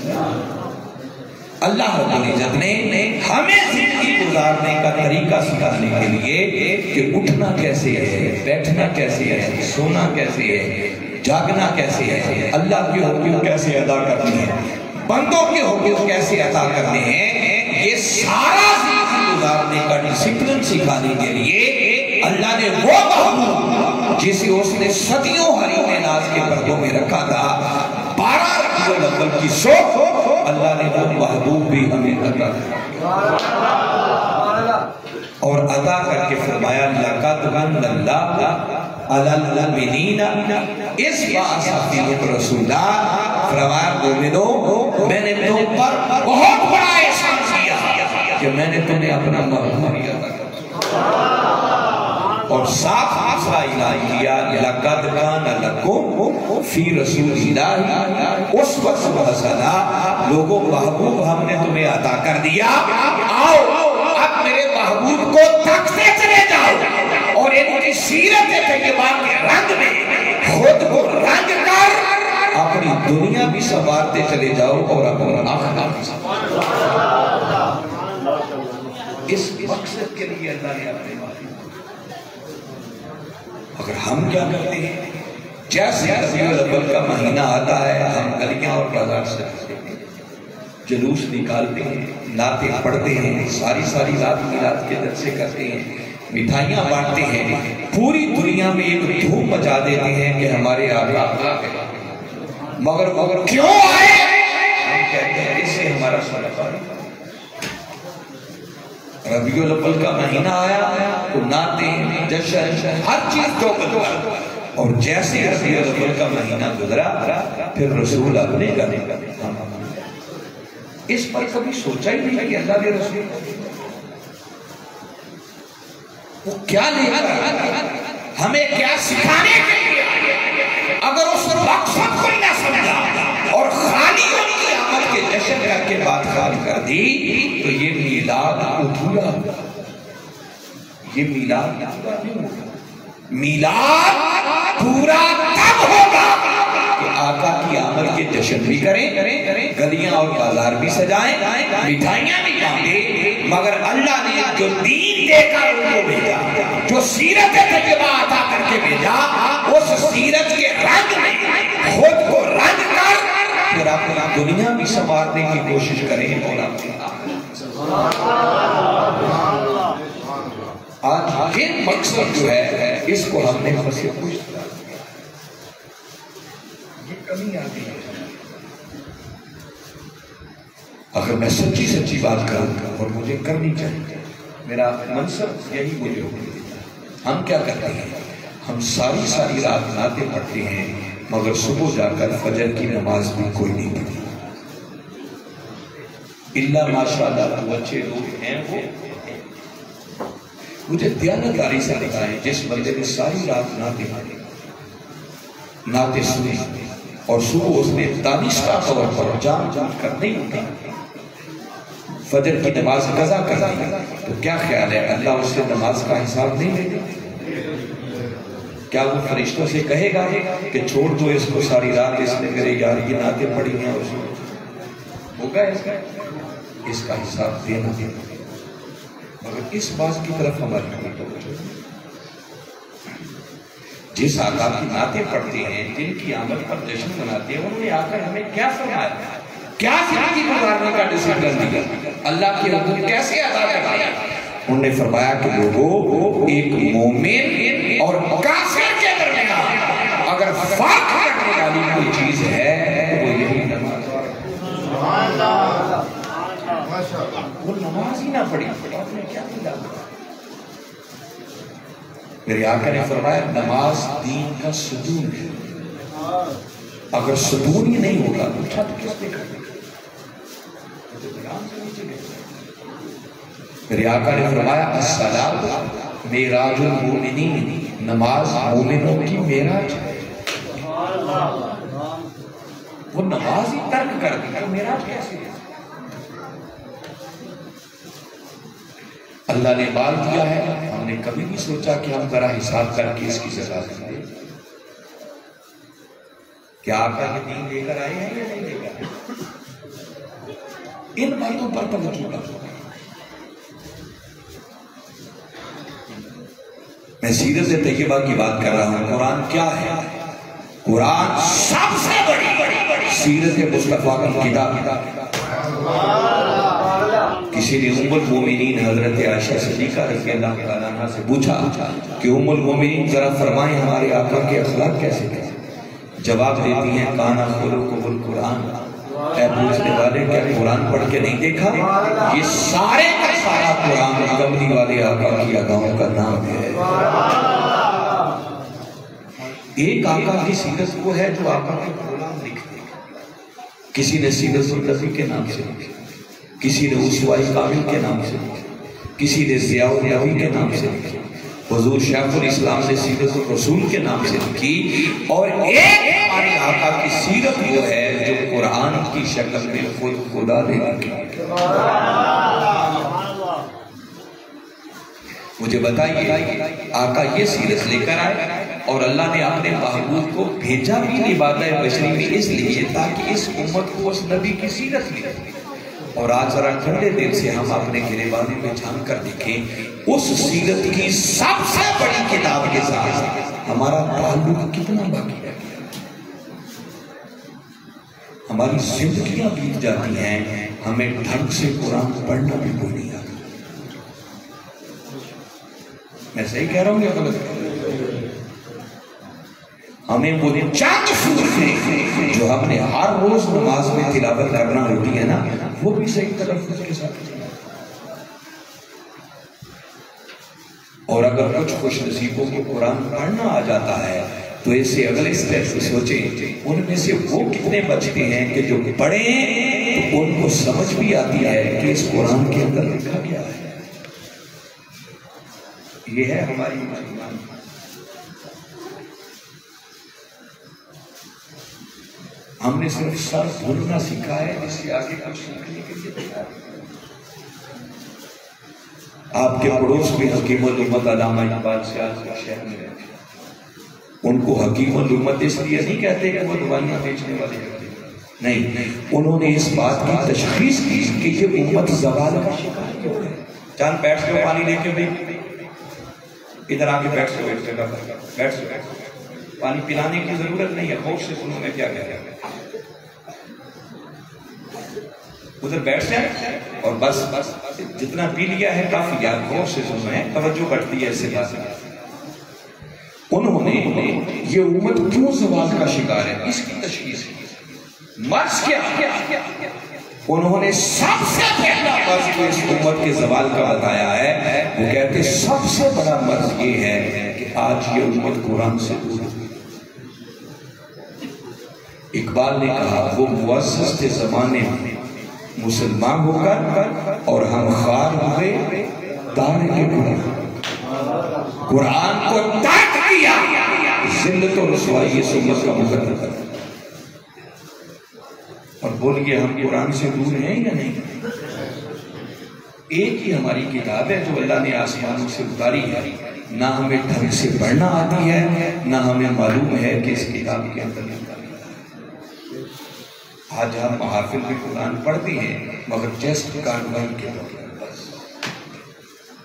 Speaker 1: اللہ رب العزت نے ہمیں زندگی گزارنے کا طریقہ سکھانے کے لیے کہ اٹھنا کیسے ہے، بیٹھنا کیسے ہے، سونا کیسے ہے، جاگنا کیسے ہے، اللہ کے حقوق کیسے ادا کرنے ہیں، بندوں کے حقوق کیسے ادا کرنے ہیں، یہ سارا زندگی گزارنے کا ڈسپلن سکھانے کے لیے اللہ نے وہ محبوب جسے اس نے صدیوں حریم ناز کے پردوں میں رکھا تھا، بارہ ربیع الاول کی صبح اللہ نے وہ محبوب بھی ہمیں عطا کیا اور عطا کر کے فرمایا لَقَدْ مَنَّ اللَّهُ عَلَى الْمُؤْمِنِينَ اِذْ بَعَثَ فِيهِمْ رَسُولًا۔ فرمایا مومنو میں نے تم پر بہت بڑا احسان کیا کہ میں نے تمہیں اپنا محبوب عطا کیا اور ساتھ دوسرا الہی کیا لَقَدْ كَانَ لَكُمْ فِي رَسُولِ اللَّهِ أُسْوَةٌ حَسَنَةٌ۔ لوگوں محبوب ہم نے تمہیں عطا کر دیا، آؤ اب میرے محبوب کو تکتے چلے جاؤ اور ان کی سیرت طیبہ کے رنگ میں خود کو رنگ کر اپنی دنیا بھی سنوارتے چلے جاؤ اور اپنا آخرت بھی سنوارتے۔ اس مقصد کے لیے اللہ نے اپنے محبوب، اگر ہم کیا کرتے ہیں، جیسے ربیع الاول کا مہینہ آتا ہے ہم گلیاں اور بازار سے جلوس نکالتے ہیں، نعتیں پڑھتے ہیں، ساری ساری رات میلاد کے جلسے کرتے ہیں، مٹھائیاں بانٹتے ہیں، پوری دنیا میں ایک دھوم مچا دیتے ہیں کہ ہمارے آقا مگر مگر کیوں آئے؟ ہم کہتے ہیں اس سے ہمارا صدقہ ربیع الاول کا مہینہ آیا تو نعتیں، جشن، ہر چیز تو بدلا، اور جیسے ربیع الاول کا مہینہ گزرا پھر رسول اپنے گھر اس پر کبھی سوچا ہی نہیں کہ اللہ نے رسول وہ کیا لے کر ہمیں کیا سکھانے کے لیے، اگر اس مقصد کو نہ سمجھا اور خالی ان کی آمد کے جشن کر کے بات خالی کر دی تو یہ میلاد ادھورا، یہ میلاد ادھورا نہیں ہوگا۔ میلاد پورا تب ہوگا کہ آقا کی آمد کے جشن بھی کریں، گلیاں اور بازار بھی سجائیں، مٹھائیاں بھی بانٹیں، مگر اللہ نے جو دین دے کر ان کو بھیجا، جو سیرت طیبہ عطا کر کے بھیجا، اس سیرت کے رنگ میں خود کو رنگ کر پھر اپنا دنیا بھی سنوارنے کی کوشش کریں اور آج یہ مقصد جو ہے اس کو ہم نے ہم سے پوچھتا یہ کمی آتی ہے۔ اگر میں سچی سچی بات کروں اور مجھے کرنی چاہیے، میرا منصب یہی مجھے ہوگی، ہم کیا کرتے ہیں، ہم ساری ساری رات نعتیں پڑھتے ہیں مگر صبح جا کر فجر کی نماز بھی کوئی نہیں پڑھتی، اللہ ماشاءاللہ تو اچھے لوگ ہیں وہ۔ مجھے دیانتداری سے بتائیں جس بندے نے ساری رات نعتیں پڑھی، نعتیں سنی اور صبح اس نے دانشگاہ طور پر جان جان کر نہیں اٹھا، فجر کی نماز قضا کر دی، تو کیا خیال ہے اللہ اس سے نماز کا حساب نہیں لے گا؟ کیا وہ فرشتوں سے کہے گا کہ چھوڑ دو اس کو، ساری رات اس نے میرے یار کی نعتیں پڑھی ہیں، اور ہوگا اس کا اس کا حساب دینا دینا مگر اس بات کی طرف ہماری کوئی توجہ نہیں۔ جس آقا کی نعتیں پڑھتے ہیں، جن کی آمد پر جشن مناتے ہیں، انہوں نے آ کر ہمیں کیا فرمایا؟ کیا زندگی گزارنے کا ڈسپلن دیا؟ اللہ کے حقوق کیسے ادا کرنا؟ انہوں نے فرمایا کہ لوگوں، ایک مومن اور کافر کے درمیان اگر فرق کرنے والی کوئی چیز ہے تو وہ یہی نماز ہے۔ وہ نماز ہی نہ پڑھی، آپ نے کیا کیا؟ میرے آقا نے فرمایا نماز دین کا ستون ہے، اگر ستون ہی نہیں ہوگا تو چھت کس پہ کھڑے؟ میرے آقا نے فرمایا الصلاۃ معراج المومنین، نماز مومنوں کی معراج ہے۔ وہ نماز ہی ترک کر دی تو معراج کیسے ہے؟ اللہ نے مال دیا ہے، ہم نے کبھی نہیں سوچا کہ ہم ذرا حساب کر کے اس کی سزا دیں گے۔ کیا آقا یہ دین لے کر آئے ہیں یا نہیں لے کر آئے؟ ان باتوں پر توجہ کرو۔ میں سیرت طیبہ کی بات کر رہا ہوں۔ قرآن کیا ہے؟ قرآن سب سے بڑی سیرت مصطفیٰ کی کتاب۔ کسی نے ام المومنین حضرت عائشہ صدیقہ رضی اللہ تعالیٰ عنہ سے پوچھا کہ ام المومنین ذرا فرمائیں ہمارے آقا کے اخلاق کیسے تھے؟ جواب دیتی ہیں کانا خلقہ القرآن۔ اے پوچھنے والے کیا قرآن پڑھ کے نہیں دیکھا؟ یہ سارے کا سارا قرآن کملی والے آقا کی اداؤں کا نام ہے۔ ایک آقا کی سیرت وہ ہے جو آقا کے غلام لکھتے ہیں۔ کسی نے سیرت النبی کے نام سے لکھی، کسی نے اسوہ کامل کے نام سے لکھی، کسی نے ضیاء النبی کے نام سے لکھی، حضور شیخ الاسلام نے سیرت الرسول کے نام سے لکھی، اور ایک ہمارے آقا کی سیرت وہ ہے جو قرآن کی شکل میں خود خدا نے لکھی۔ مجھے بتائیے آقا یہ سیرت لے کر آئے اور اللہ نے اپنے محبوب کو بھیجا بھی نباتہ بشری میں اس لیے تاکہ اس امت کو اس نبی کی سیرت لکھے۔ اور آج ذرا ٹھنڈے دل سے ہم اپنے گریبانے میں جھانک کر دیکھیں اس سیرت کی سب سے بڑی کتاب کے ساتھ ہمارا تعلق کتنا باقی ہے۔ ہماری زندگیاں بیت جاتی ہیں، ہمیں ڈھنگ سے قرآن پڑھنا بھی بھول نہیں آتا۔ میں صحیح کہہ رہا ہوں یا غلط کہہ رہا ہوں؟ ہمیں وہ چند سورتیں جو ہم نے ہر روز نماز میں تلاوت کرنا ہوتی ہے نا، وہ بھی صحیح تلفظ کے ساتھ۔ اور اگر کچھ خوش نصیبوں کو قرآن پڑھنا آ جاتا ہے تو اسے اگلے سٹیپ سے سوچیں ان میں سے وہ کتنے بچتے ہیں کہ جو پڑھیں تو ان کو سمجھ بھی آتی ہے کہ اس قرآن کے اندر لکھا گیا ہے۔ یہ ہے ہماری ایمان۔ ہم نے صرف سر دھلنا سیکھا ہے، اس سے آگے کچھ سیکھنے کے لیے تیار ہے۔ آپ کے پڑوس میں حکیم الامت علامہ اقبال سیاست شہر میں رہتے ہیں۔ ان کو حکیم الامت اس لیے نہیں کہتے کہ وہ دوائیاں بیچنے والے ہوتے ہیں، نہیں، انہوں نے اس بات کی تشخیص کی کہ یہ امت زوال کا شکار کیوں ہے۔ چاند بیٹھ کے پانی لے کے بھی ادھر آگے بیٹھ سے بیٹھ جگہ پر بیٹھ سے بیٹھ پانی پلانے کی ضرورت نہیں ہے، خوش سے سنوں میں کیا کہہ رہا ہے، ادھر بیٹھ جائے اور بس بس جتنا پی لیا ہے کافی، یار خوش سے سنوں ہے، توجہ بڑھتی ہے اس سے بات۔ انہوں نے یہ امت کیوں زوال کا شکار ہے اس کی تشخیص کی۔ مرض کیا؟ انہوں نے سب سے پہلا مرض جو اس امت کے زوال کا بتایا ہے، وہ کہتے سب سے بڑا مرض یہ ہے کہ آج یہ امت قرآن سے دور ہے۔ اقبال نے کہا وہ معزز تھے زمانے میں مسلمان ہو کر اور ہم خار ہوئے تارے کے قرآن۔ قرآن کو ترک کیا، ذلت و رسوائی اس امت کا مقدر کر۔ اور بولیے ہم قرآن سے دور ہیں یا نہیں؟ ایک ہی ہماری کتاب ہے جو اللہ نے آسمانوں سے اتاری ہے، نہ ہمیں ڈھنگ سے پڑھنا آتی ہے، نہ ہمیں معلوم ہے کہ اس کتاب کے اندر لکھا ہے۔ آج ہم محافل میں قرآن پڑھتے ہیں مگر جسٹ کاروائی کے طور پر بس۔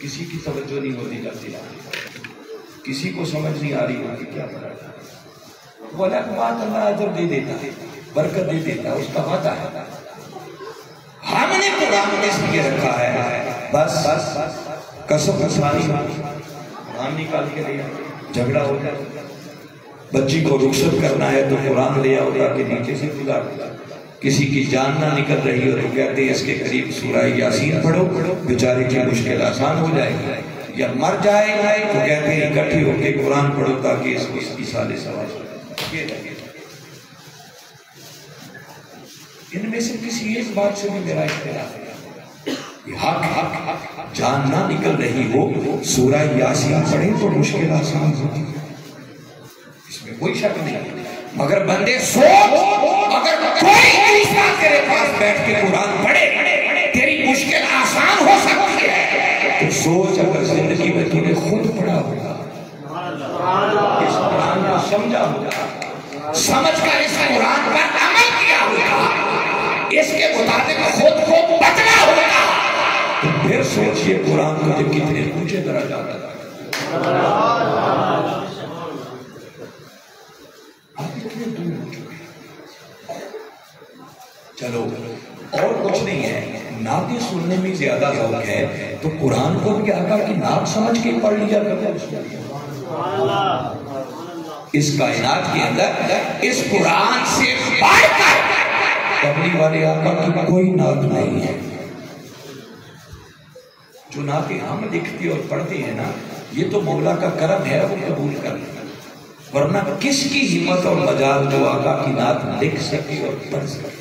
Speaker 1: کسی کی توجہ نہیں ہوتی جاتی، کسی کو سمجھ نہیں آ رہی ہوتی کیا کرا، وہ الگ بات، اللہ اجر دے دیتا ہے، برکت دے دیتا ہے، اس کا وعدہ ہے۔ ہم نے قرآن میں اس لیے رکھا ہے بس قسم خساری، قرآن نکال کے لیا، جھگڑا ہو جائے، بچی کو رخصت کرنا ہے تو قرآن لے آؤ تاکہ نیچے سے گزار، کسی کی جان نہ نکل رہی ہو تو کہتے ہیں اس کے قریب سورہ یاسین پڑھو، بیچارے کی مشکل آسان ہو جائے گی، یا مر جائے تو کہتے ہیں اکٹھی ہو کے قرآن پڑھو تاکہ اس کو اس کی سال ثواب ہو۔ ان میں سے کسی ایک بات سے بھی میرا اختلاف ہے، یہ حق حق جان نہ نکل رہی ہو سورہ یاسین پڑھیں تو مشکل آسان ہوتی ہے، اس میں کوئی شک نہیں، مگر بندے سوچ، اگر کوئی دوسرا تیرے پاس بیٹھ کے قرآن پڑھے تیری مشکل آسان ہو سکتی ہے، تو سوچ اگر زندگی میں تو نے خود پڑھا ہوگا، اس قرآن کو سمجھا ہوگا، سمجھ کر اس قرآن پر عمل کیا ہوگا، اس کے مطابق خود کو بدلا ہوگا، تو پھر سوچئے قرآن کو جو کتنے اونچے درجات ہے۔ آپ اتنے دور ہو چکے ہیں، چلو اور کچھ نہیں ہے، نعتیں سننے میں زیادہ ذوق ہے تو قرآن کو بھی آقا کی نعت سمجھ کے پڑھ لیا کرتا ہے۔ اس کائنات کے اندر اس قرآن سے بڑھ کر قبلی والے آقا کی کوئی نعت نہیں ہے، جو نعتیں ہم لکھتے اور پڑھتے ہیں نا، یہ تو مولا کا کرم ہے وہ قبول کر لیں، ورنہ کس کی ہمت اور مجال جو آقا کی نعت لکھ سکے اور پڑھ سکے۔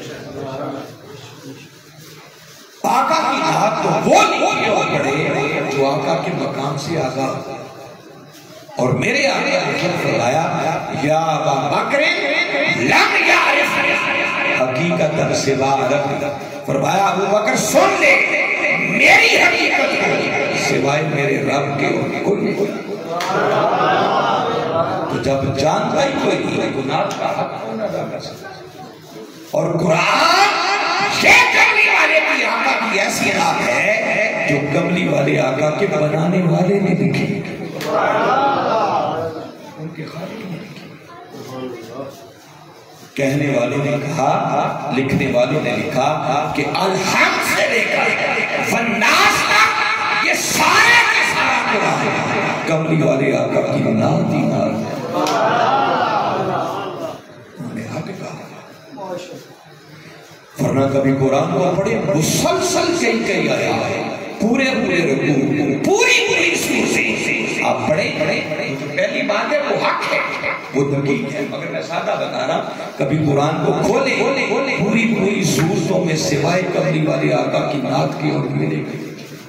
Speaker 1: آقا کی نعت تو وہ لکھے اور پڑھے جو آقا کے مقام سے آگاہ، اور میرے آقا نے فرمایا یا ابا بکر لم یعرف حقیقت سوا رب، فرمایا ابو بکر سن لے میری حقیقت سوائے میرے رب کے کوئی کوئی، تو جب جانتا ہی کوئی نہیں گناہ کا حق کون ادا کر سکتا، اور قرآن یہ کملی والے کی آقا کی ایسی نعت ہے جو کملی والے آقا کے بنانے والے نے لکھی، ان کے خالق نے لکھی، کہنے والوں نے کہا، لکھنے والوں نے لکھا کہ الحمد سے لے کر والناس تک یہ سارے کے سارا قرآن کملی والے آقا کی نعت ہی نعت ہے۔ انہوں نے حق کہا، ورنہ کبھی قرآن کو پڑھے مسلسل کئی کئی آیا ہے، پورے پورے رکوع، پوری پوری سورتیں آپ پڑھیں پڑھیں، پہلی بات ہے وہ حق ہے، وہ دقیق ہے، مگر میں سادہ بتا رہا، کبھی قرآن کو کھولے پوری پوری سورتوں میں سوائے کملی والے آقا کی نعت کی اور ملے گی۔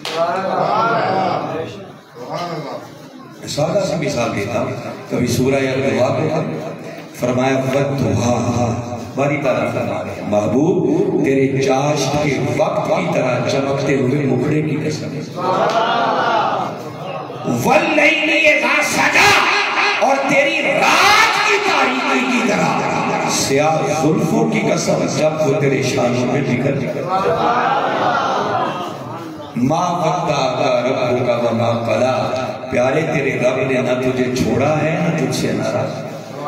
Speaker 1: سادہ سی مثال دیتا ہوں، کبھی سورہ الدعا کو فرمایا وَالدُّحَا، باری تعالیٰ فرما رہے ہیں محبوب تیرے چاشت کے وقت کی طرح چمکتے ہوئے مکھڑے کی قسم، وَاللَّيْلِ اِذَا سَجَا، اور تیری رات کی تاریکی کی طرح سیاہ زلفوں کی قسم جب وہ تیرے شانوں میں بکھر بکھر، ما وَدَّعَكَ رَبُّكَ وَمَا قَلَىٰ، پیارے تیرے رب نے نہ تجھے چھوڑا ہے نہ تجھ سے ناراض،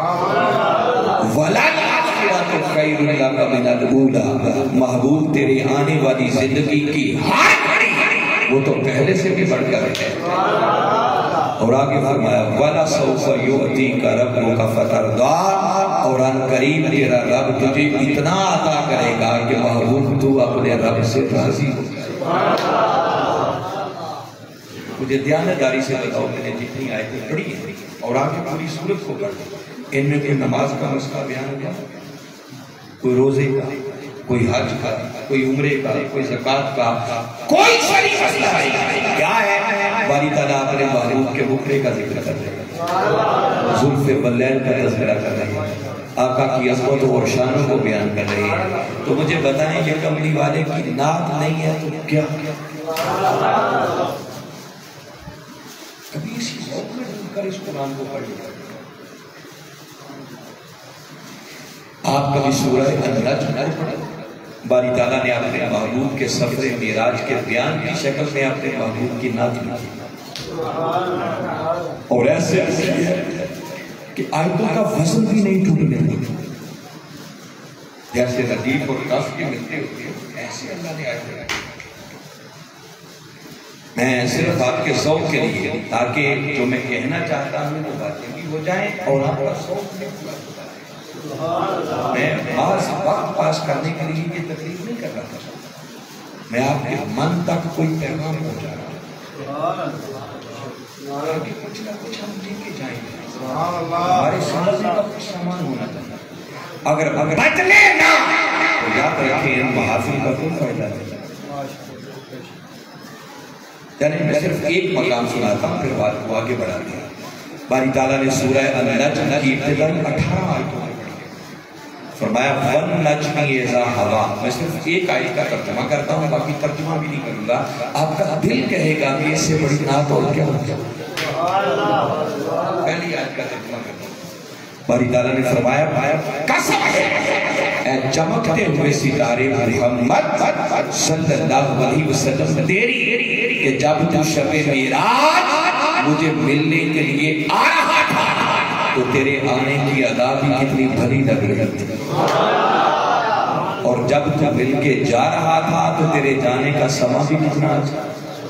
Speaker 1: وَلَلْآخِرَةُ خَيْرٌ لَكَ مِنَ الْأُولَىٰ، محبوب تیرے آنے والی زندگی کی ہر گھڑی وہ تو پہلے سے بھی بڑھ کر ہے، اور آگے فرمایا وَلَسَوْفَ يُؤْتِيكَ رَبُّكَ فَتَرْضَىٰ، اور ان قریب تیرا رب تجھے اتنا عطا کرے گا کہ محبوب تو اپنے رب سے راضی ہو جائے۔ مجھے دیانتداری سے بتاؤ، میں نے جتنی آیتیں پڑھی ہیں اور آگے پوری سورت کو پڑھ ان میں کوئی نماز کا مسئلہ بیان کیا، کوئی روزے کا، کوئی حج کا، کوئی عمرے کا، کوئی زکوٰۃ کا، کوئی شرعی مسئلہ نہیں، کیا ہے باری تعالیٰ اپنے محبوب کے مکھڑے کا ذکر کر رہے ہیں، زلف بلیل کا تذکرہ کر رہے ہیں، آقا کی عظمت اور شانوں کو بیان کر رہے ہیں، تو مجھے بتائیں یہ کملی والے کی نعت نہیں ہے تو کیا؟ کبھی اسی ذوق میں ڈھونڈ کر اس قرآن کو پڑھ لیا، آپ کبھی سورہ النجم پڑھیں، باری تعالیٰ نے اپنے محبوب کے سفر معراج کے بیان کی شکل میں اپنے محبوب کی نعت لکھی اور ایسے کہ آیتوں کا وزن بھی نہیں ٹوٹنے لگا، جیسے ردیف اور کف کے ملتے ہوتے ہیں ایسے اللہ نے آیتیں لکھی۔ میں صرف آپ کے ذوق کے لیے، تاکہ جو میں کہنا چاہتا ہوں وہ باتیں بھی ہو جائیں اور آپ کا ذوق بھی پورا ہوتا ہے۔ میں بعض وقت پاس کرنے کے لیے یہ تکلیف نہیں کر رہا تھا، میں آپ کے من تک کوئی پیغام پہنچا رہا ہوں، آگے کچھ نہ کچھ ہم لے کے جائیں گے، ہمارے سمجھنے کا کچھ سامان ہونا چاہیے۔ اگر بدلے نہ تو یاد رکھیں ان محافل کا کوئی فائدہ نہیں۔ یعنی میں صرف ایک مقام سناتا ہوں پھر بات کو آگے بڑھا دیا۔ باری تعالیٰ نے سورہ النجم کی ابتدائی اٹھارہ آیتوں میں پڑھی، فرمایا وَالنَّجْمِ إِذَا هَوَىٰ۔ میں صرف ایک آیت کا ترجمہ کرتا ہوں، باقی ترجمہ بھی نہیں کروں گا، آپ کا دل کہے گا کہ اس سے بڑی نعت اور کیا ہوگی۔ پہلی آیت کا ترجمہ کرتا ہوں۔ باری تعالیٰ نے فرمایا قسم ہے اے چمکتے ہوئے ستارے محمد صلی اللہ علیہ وسلم تیری کہ جب تو شب معراج مجھے ملنے کے لیے آ رہا تھا تو تیرے آنے کی ادا بھی کتنی بھلی لگ رہی تھی، اور جب تو مل کے جا رہا تھا تو تیرے جانے کا سما بھی کتنا اچھا۔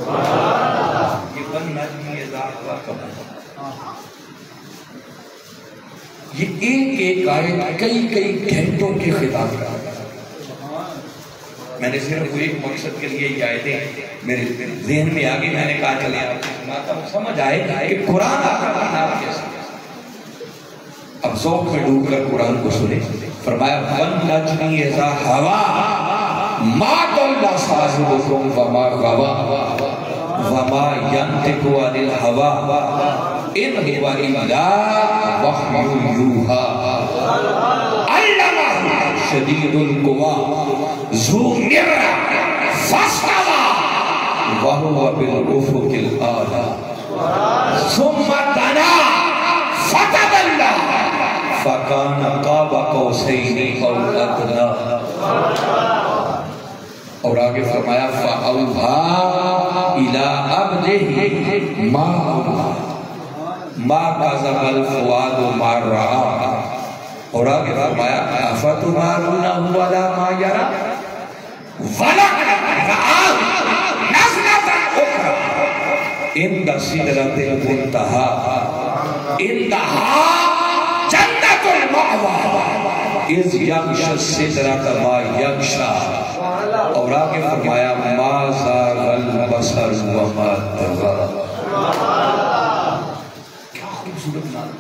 Speaker 1: یہ ایک ایک آیت کئی کئی گھنٹوں کے خطاب کا، میں نے صرف ایک مقصد کے لیے یہ آیتیں میرے ذہن میں آگے میں نے کہا چلے آپ سے سناتا ہوں، سمجھ آئے کہ قرآن آقا کی نعت کیسے۔ اب ذوق میں ڈوب کر قرآن کو سنے۔ فرمایا وَالنَّجْمِ إِذَا هَوَىٰ مَا ضَلَّ صَاحِبُكُمْ وَمَا غَوَىٰ وَمَا يَنطِقُ عَنِ الْهَوَىٰ إِنْ هُوَ إِلَّا وَحْيٌ يُوحَىٰ عَلَّمَهُ شَدِيدُ الْقُوَىٰ ذُو مِرَّةٍ فَاسْتَوَىٰ وَهُوَ بِالْأُفُقِ الْأَعْلَىٰ ثُمَّ دَنَا فَتَدَلَّىٰ فَكَانَ قَابَ قَوْسَيْنِ أَوْ أَدْنَىٰ۔ اور آگے فرمایا فَأَوْحَىٰ إِلَىٰ عَبْدِهِ مَا أَوْحَىٰ مَا كَذَبَ الْفُؤَادُ مَا رَأَىٰ۔ اور آگے فرمایا أَفَتُمَارُونَهُ عَلَىٰ مَا يَرَىٰ وَلَقَدْ رَآهُ نَزْلَةً أُخْرَىٰ عِندَ سِدْرَةِ الْمُنتَهَىٰ عِندَهَا جَنَّةُ الْمَأْوَىٰ إِذْ يَغْشَى السِّدْرَةَ مَا يَغْشَىٰ۔ اور آگے فرمایا مَا زَاغَ الْبَصَرُ وَمَا طَغَىٰ۔ کیا خوبصورت نام،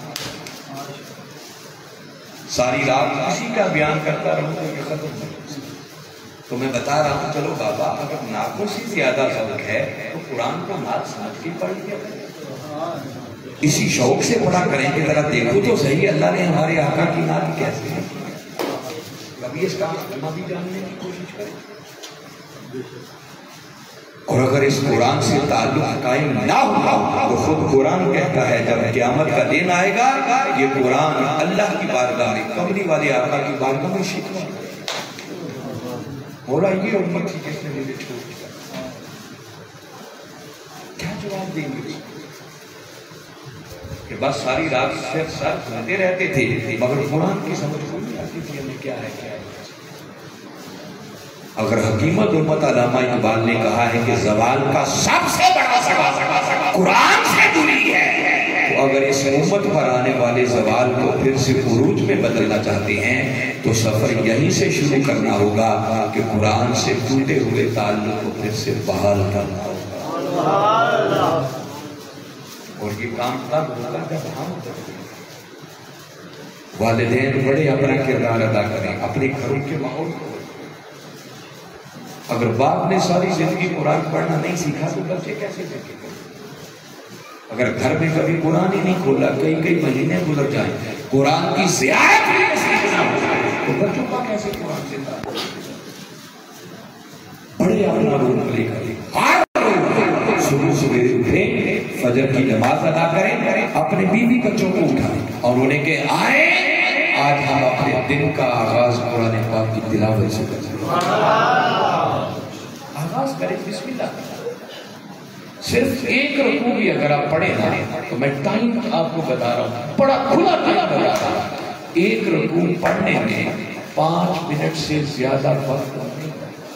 Speaker 1: ساری رات کسی کا بیان کرتا رہوں تو یہ ختم نہیں۔ تو میں بتا رہا ہوں چلو بابا اگر نعتوں سے زیادہ ذوق ہے تو قرآن کو نعت سمجھ کے پڑھ لیا کریں، اسی شوق سے پڑھا کریں کہ ذرا دیکھو تو صحیح اللہ نے ہمارے آقا کی نعت کیسے ہے، کبھی اس کا معنی بھی جاننے کی کوشش کریں۔ اور اگر اس قرآن سے تعلق قائم نہ ہوا تو خود قرآن کہتا ہے جب قیامت کا دن آئے گا یہ قرآن اللہ کی بارگاہ میں کملی والے آقا کی بارگاہ میں شکوہ ہو رہا یہ امت تھی جس نے مجھے چھوڑ دیا، کیا جواب دیں گے کہ بس ساری رات صرف سر کھاتے رہتے تھے مگر قرآن کی سمجھ کو نہیں آتی تھی ہمیں کیا ہے کیا ہے۔ اگر حکیمت امت علامہ اقبال نے کہا ہے کہ زوال کا سب سے بڑا سبب قرآن سے جڑی ہے، تو اگر اس امت پر آنے والے زوال کو پھر سے عروج میں بدلنا چاہتے ہیں تو سفر یہیں سے شروع کرنا ہوگا کہ قرآن سے ٹوٹے ہوئے تعلق کو پھر سے بحال کرنا ہوگا۔ اور یہ کام تب ہوگا جب ہم والدین بڑے اپنا کردار ادا کریں اپنے گھروں کے ماحول کو۔ اگر باپ نے ساری زندگی قرآن پڑھنا نہیں سیکھا تو بچے کیسے سیکھیں گے؟ اگر گھر میں کبھی قرآن ہی نہیں کھولا کئی کئی مہینے گزر جائیں قرآن کی زیارت بھی نصیب نہ ہو تو بچوں کا کیسے قرآن زندہ ہو؟ بڑے اپنا رول پلے کریں، ہر روز صبح سویرے اٹھیں، فجر کی نماز ادا کریں، اپنے بیوی بچوں کو اٹھائیں اور انہیں کہ آئے آج ہم اپنے دن کا آغاز قرآن پاک کی تلاوت سے کریں. آغاز کریں بسم اللہ. صرف ایک رکوع بھی اگر آپ پڑھیں نا تو میں ٹائم آپ کو بتا رہا ہوں, بڑا کھلا ٹائم بتا رہا ہوں. ایک رکوع پڑھنے میں پانچ منٹ سے زیادہ وقت نہیں.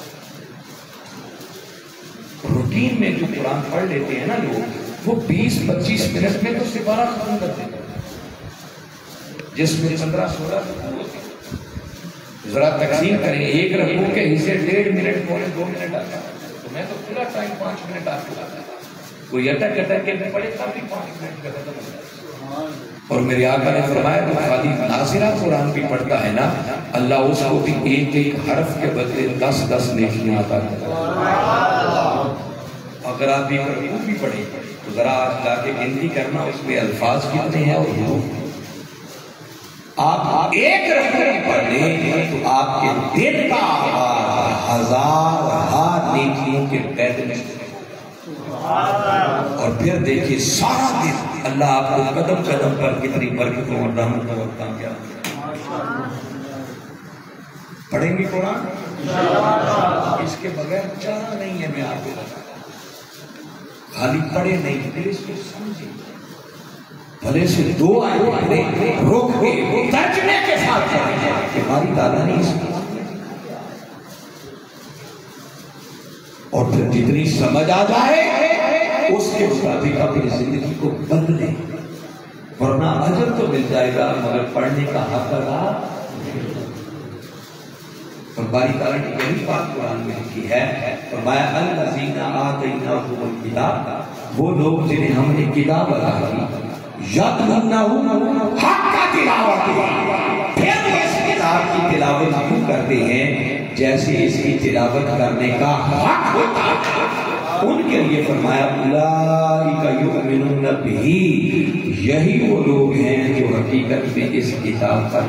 Speaker 1: روٹین میں جو قرآن پڑھ لیتے ہیں نا لوگ, وہ بیس پچیس منٹ میں تو سپارہ ختم کر دیتے ہیں, جس میں پندرہ سولہ رکوع ہوتے ہیں. ذرا تقسیم کریں, ایک رکوع کے حصے ڈیڑھ منٹ پونے دو منٹ آتا ہے, تو میں تو پورا ٹائم پانچ منٹ آپ کو آتا ہے. کوئی اٹک اٹک کے میں پڑھے تب بھی پانچ منٹ کا ختم ہوتا ہے. اور میرے آقا نے فرمایا تو خالی ناظرہ قرآن بھی پڑھتا ہے نا, اللہ اس کو بھی ایک ایک حرف کے بدلے دس دس نیکیاں عطا کرتا ہے. اگر آپ ایک رکوع بھی پڑھیں تو ذرا آپ جا کے گنتی کرنا اس میں الفاظ کتنے ہیں اور حروف. آپ ایک رکوع پڑھ لیں تو آپ کے دن کا ہزار ہار نیکیوں کے پیدل. اور پھر دیکھیے سارا دن اللہ آپ کو قدم قدم پر کتنی برکتوں اور رحمتوں اور کامیابی. پڑھیں گے قرآن, اس کے بغیر چارہ نہیں ہے. میں آپ کو خالی پڑھے نہیں, پھر اس کو سمجھیں, بھلے سے دو آئے روک کے ترجمے کے ساتھ پڑھیں کہ ہماری تعالیٰ نے اس کی, اور پھر جتنی سمجھ آ جائے اس کے مطابق اپنی زندگی کو بدلیں, ورنہ اجر تو مل جائے گا مگر پڑھنے کا حق ادا. اور باری تعالیٰ نے یہی بات قرآن میں لکھی ہے, فرمایا الذین آتیناہم الکتاب, وہ لوگ جنہیں ہم نے کتاب عطا کی, یتلونہ حق تلاوتہ, پھر اس کتاب کی تلاوت کیوں کرتے ہیں جیسے اس کی تلاوت کرنے کا حق ہوتا ہے. ان کے لیے فرمایا اولئک یؤمنون بہ, یہی وہ لوگ ہیں جو حقیقت میں اس کتاب پر.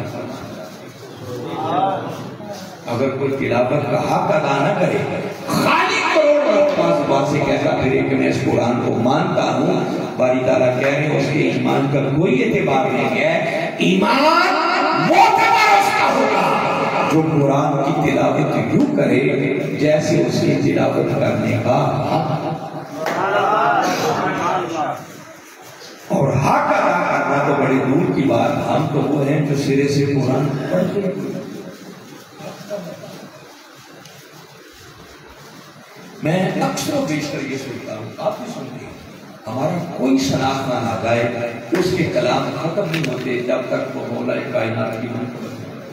Speaker 1: اگر کوئی تلاوت کا حق ادا نہ کرے, خالی کروڑ زبان سے کہتا پھرے کہ میں اس قرآن کو مانتا ہوں, باری تعالیٰ کہہ رہے ہیں اس کے ایمان کا کوئی اعتبار نہیں ہے. ایمان معتبر اس کا ہوگا جو قرآن کی تلاوت یوں کرے جیسے اس کی تلاوت کرنے کا حق. اور حق ادا کرنا تو بڑی دور کی بات, ہم تو وہ ہیں جو سرے سے قرآن پڑھتے ہیں. میں اکثر و بیشتر یہ سنتا ہوں, آپ بھی سنتے ہیں, ہمارا کوئی شناخت نہ آ جائے اس کے کلام ختم نہیں ہوتے جب تک وہ مولا کائنات کی منقبت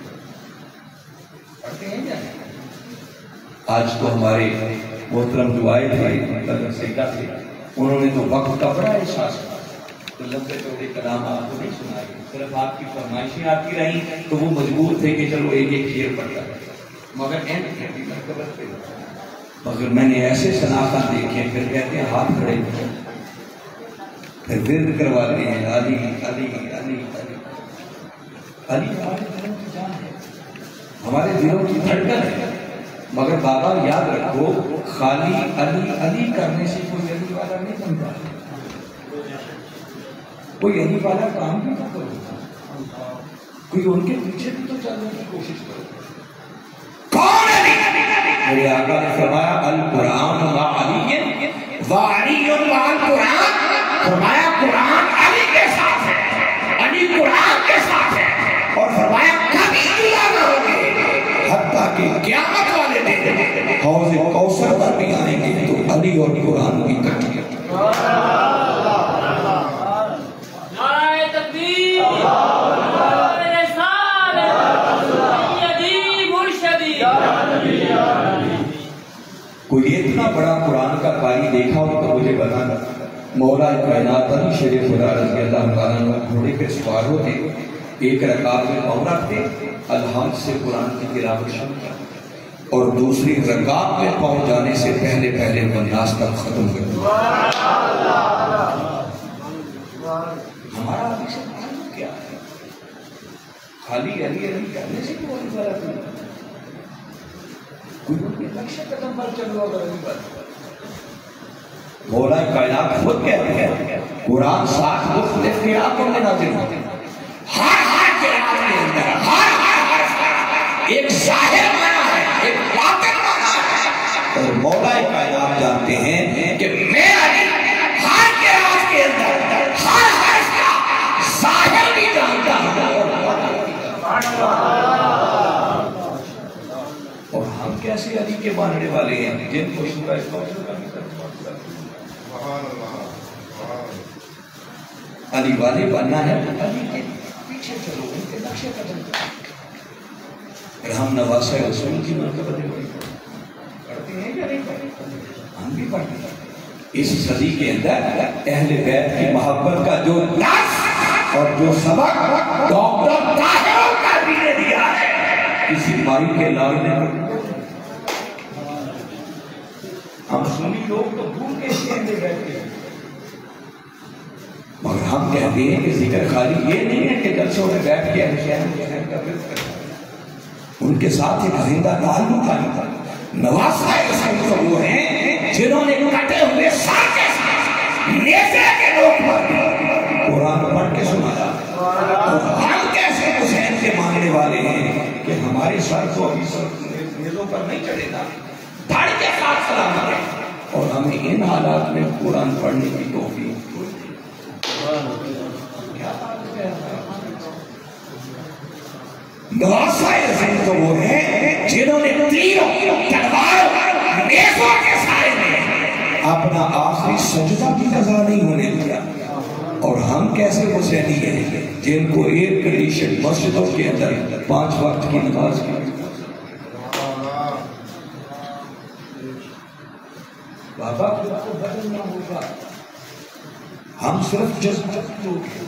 Speaker 1: پڑھتے ہیں. یا آج تو ہمارے محترم جو آئے تھے سیدہ تھے, انہوں نے تو وقت کا بڑا احساس کیا, تو لمبے چوڑے کلام آپ کو نہیں سنائے, صرف آپ کی فرمائشیں آتی رہیں تو وہ مجبور تھے کہ چلو ایک ایک شعر پڑھتا ہے, مگر اینڈ کی منقبت پہ. مگر میں نے ایسے شناخت دیکھے, پھر کہتے ہیں ہاتھ کھڑے, پھر ورد کرواتے ہیں علی علی علی علی علی. ہمارے دلوں کی جان ہے, ہمارے دلوں کی دھڑکن ہے, مگر بابا یاد رکھو خالی علی علی کرنے سے کوئی علی والا نہیں بنتا. کوئی علی والا کام بھی نہ کرو, کوئی ان کے پیچھے بھی تو چلنے کی کوشش کرو. میرے آقا نے فرمایا القرآن مع علی و علی مع القرآن, فرمایا قرآن علی کے ساتھ ہے, علی قرآن کے ساتھ ہے, اور فرمایا کبھی جدا نہ ہوگے حتیٰ کہ قیامت والے دن حوض کوثر پر بھی آئیں گے تو علی اور قرآن کی کٹی. نعرہ تکبیر, کوئی اتنا بڑا قرآن کا قاری دیکھا ہو تو مجھے بتانا. مولا کائنات علی شیر خدا رضی اللہ تعالیٰ عنہ گھوڑے پہ سوار ہوتے, ایک رکعت میں پاؤں رکھتے, الحمد سے قرآن کی تلاوت شروع کرتے, اور دوسری رکعت میں پاؤں جانے سے پہلے پہلے والناس تک ختم کر دیا. ہمارا علی سے کیا ہے, خالی علی علی کرنے سے کوئی علی والا نہیں, کوئی ان کے نقش قدم پر چلو اگر علی والا. مولا کائنات خود کہتے ہیں قرآن سات مختلف قرآتوں میں نازل ہوتے ہیں, ہر ہر قرآت کے اندر اور ہم کیسے علی کے ماننے والے ہیں جن کو سورہ کوثر کا بھی ترجمہ علی والے بننا ہے، علی کے پیچھے چلو، ان کے نقشے قدم کرو۔ اور ہم نواسہ رسول کی مرتبہ پڑھتے ہیں یا نہیں پڑھتے؟ ہم بھی پڑھتے ہیں۔ اس صدی کے اندر اہل بیت کی محبت کا جو درس اور جو سبق ڈاکٹر طاہر القادری نے دیا ہے کسی مائی کے لال نے ہم سنی لوگ تو بھول کے اہل بیت کے، مگر ہم کہتے ہیں کہ ذکر خالی یہ نہیں ہے کہ جلسوں میں بیٹھ کے اہل شہر کے شہر کا ذکر کریں، ان کے ساتھ ایک زندہ تعلق ہے۔ نواسہ رسول تو وہ ہیں جنہوں نے کٹے ہوئے سر کے ساتھ نیزے کے نوک پر قرآن پڑھ کے سنایا۔ اور ہم کیسے حسین کے ماننے والے ہیں کہ ہمارے سر کو ابھی نیزوں پر نہیں چڑھے گا، دھڑ کے ساتھ سلام کریں، اور ہمیں ان حالات میں قرآن پڑھنے کی توفیق۔ نواسہ رسول تو وہ ہیں جنہوں نے تیروں تلواروں نیزوں کے سائے میں اپنا آخری سجدہ بھی قضا نہیں ہونے دیا۔ اور ہم کیسے حسینی ہیں جن کو ایئر کنڈیشن مسجدوں کے اندر پانچ وقت کی نماز کی۔ بابا خود کو بدلنا ہوگا، ہم صرف جذب لوگ ہیں،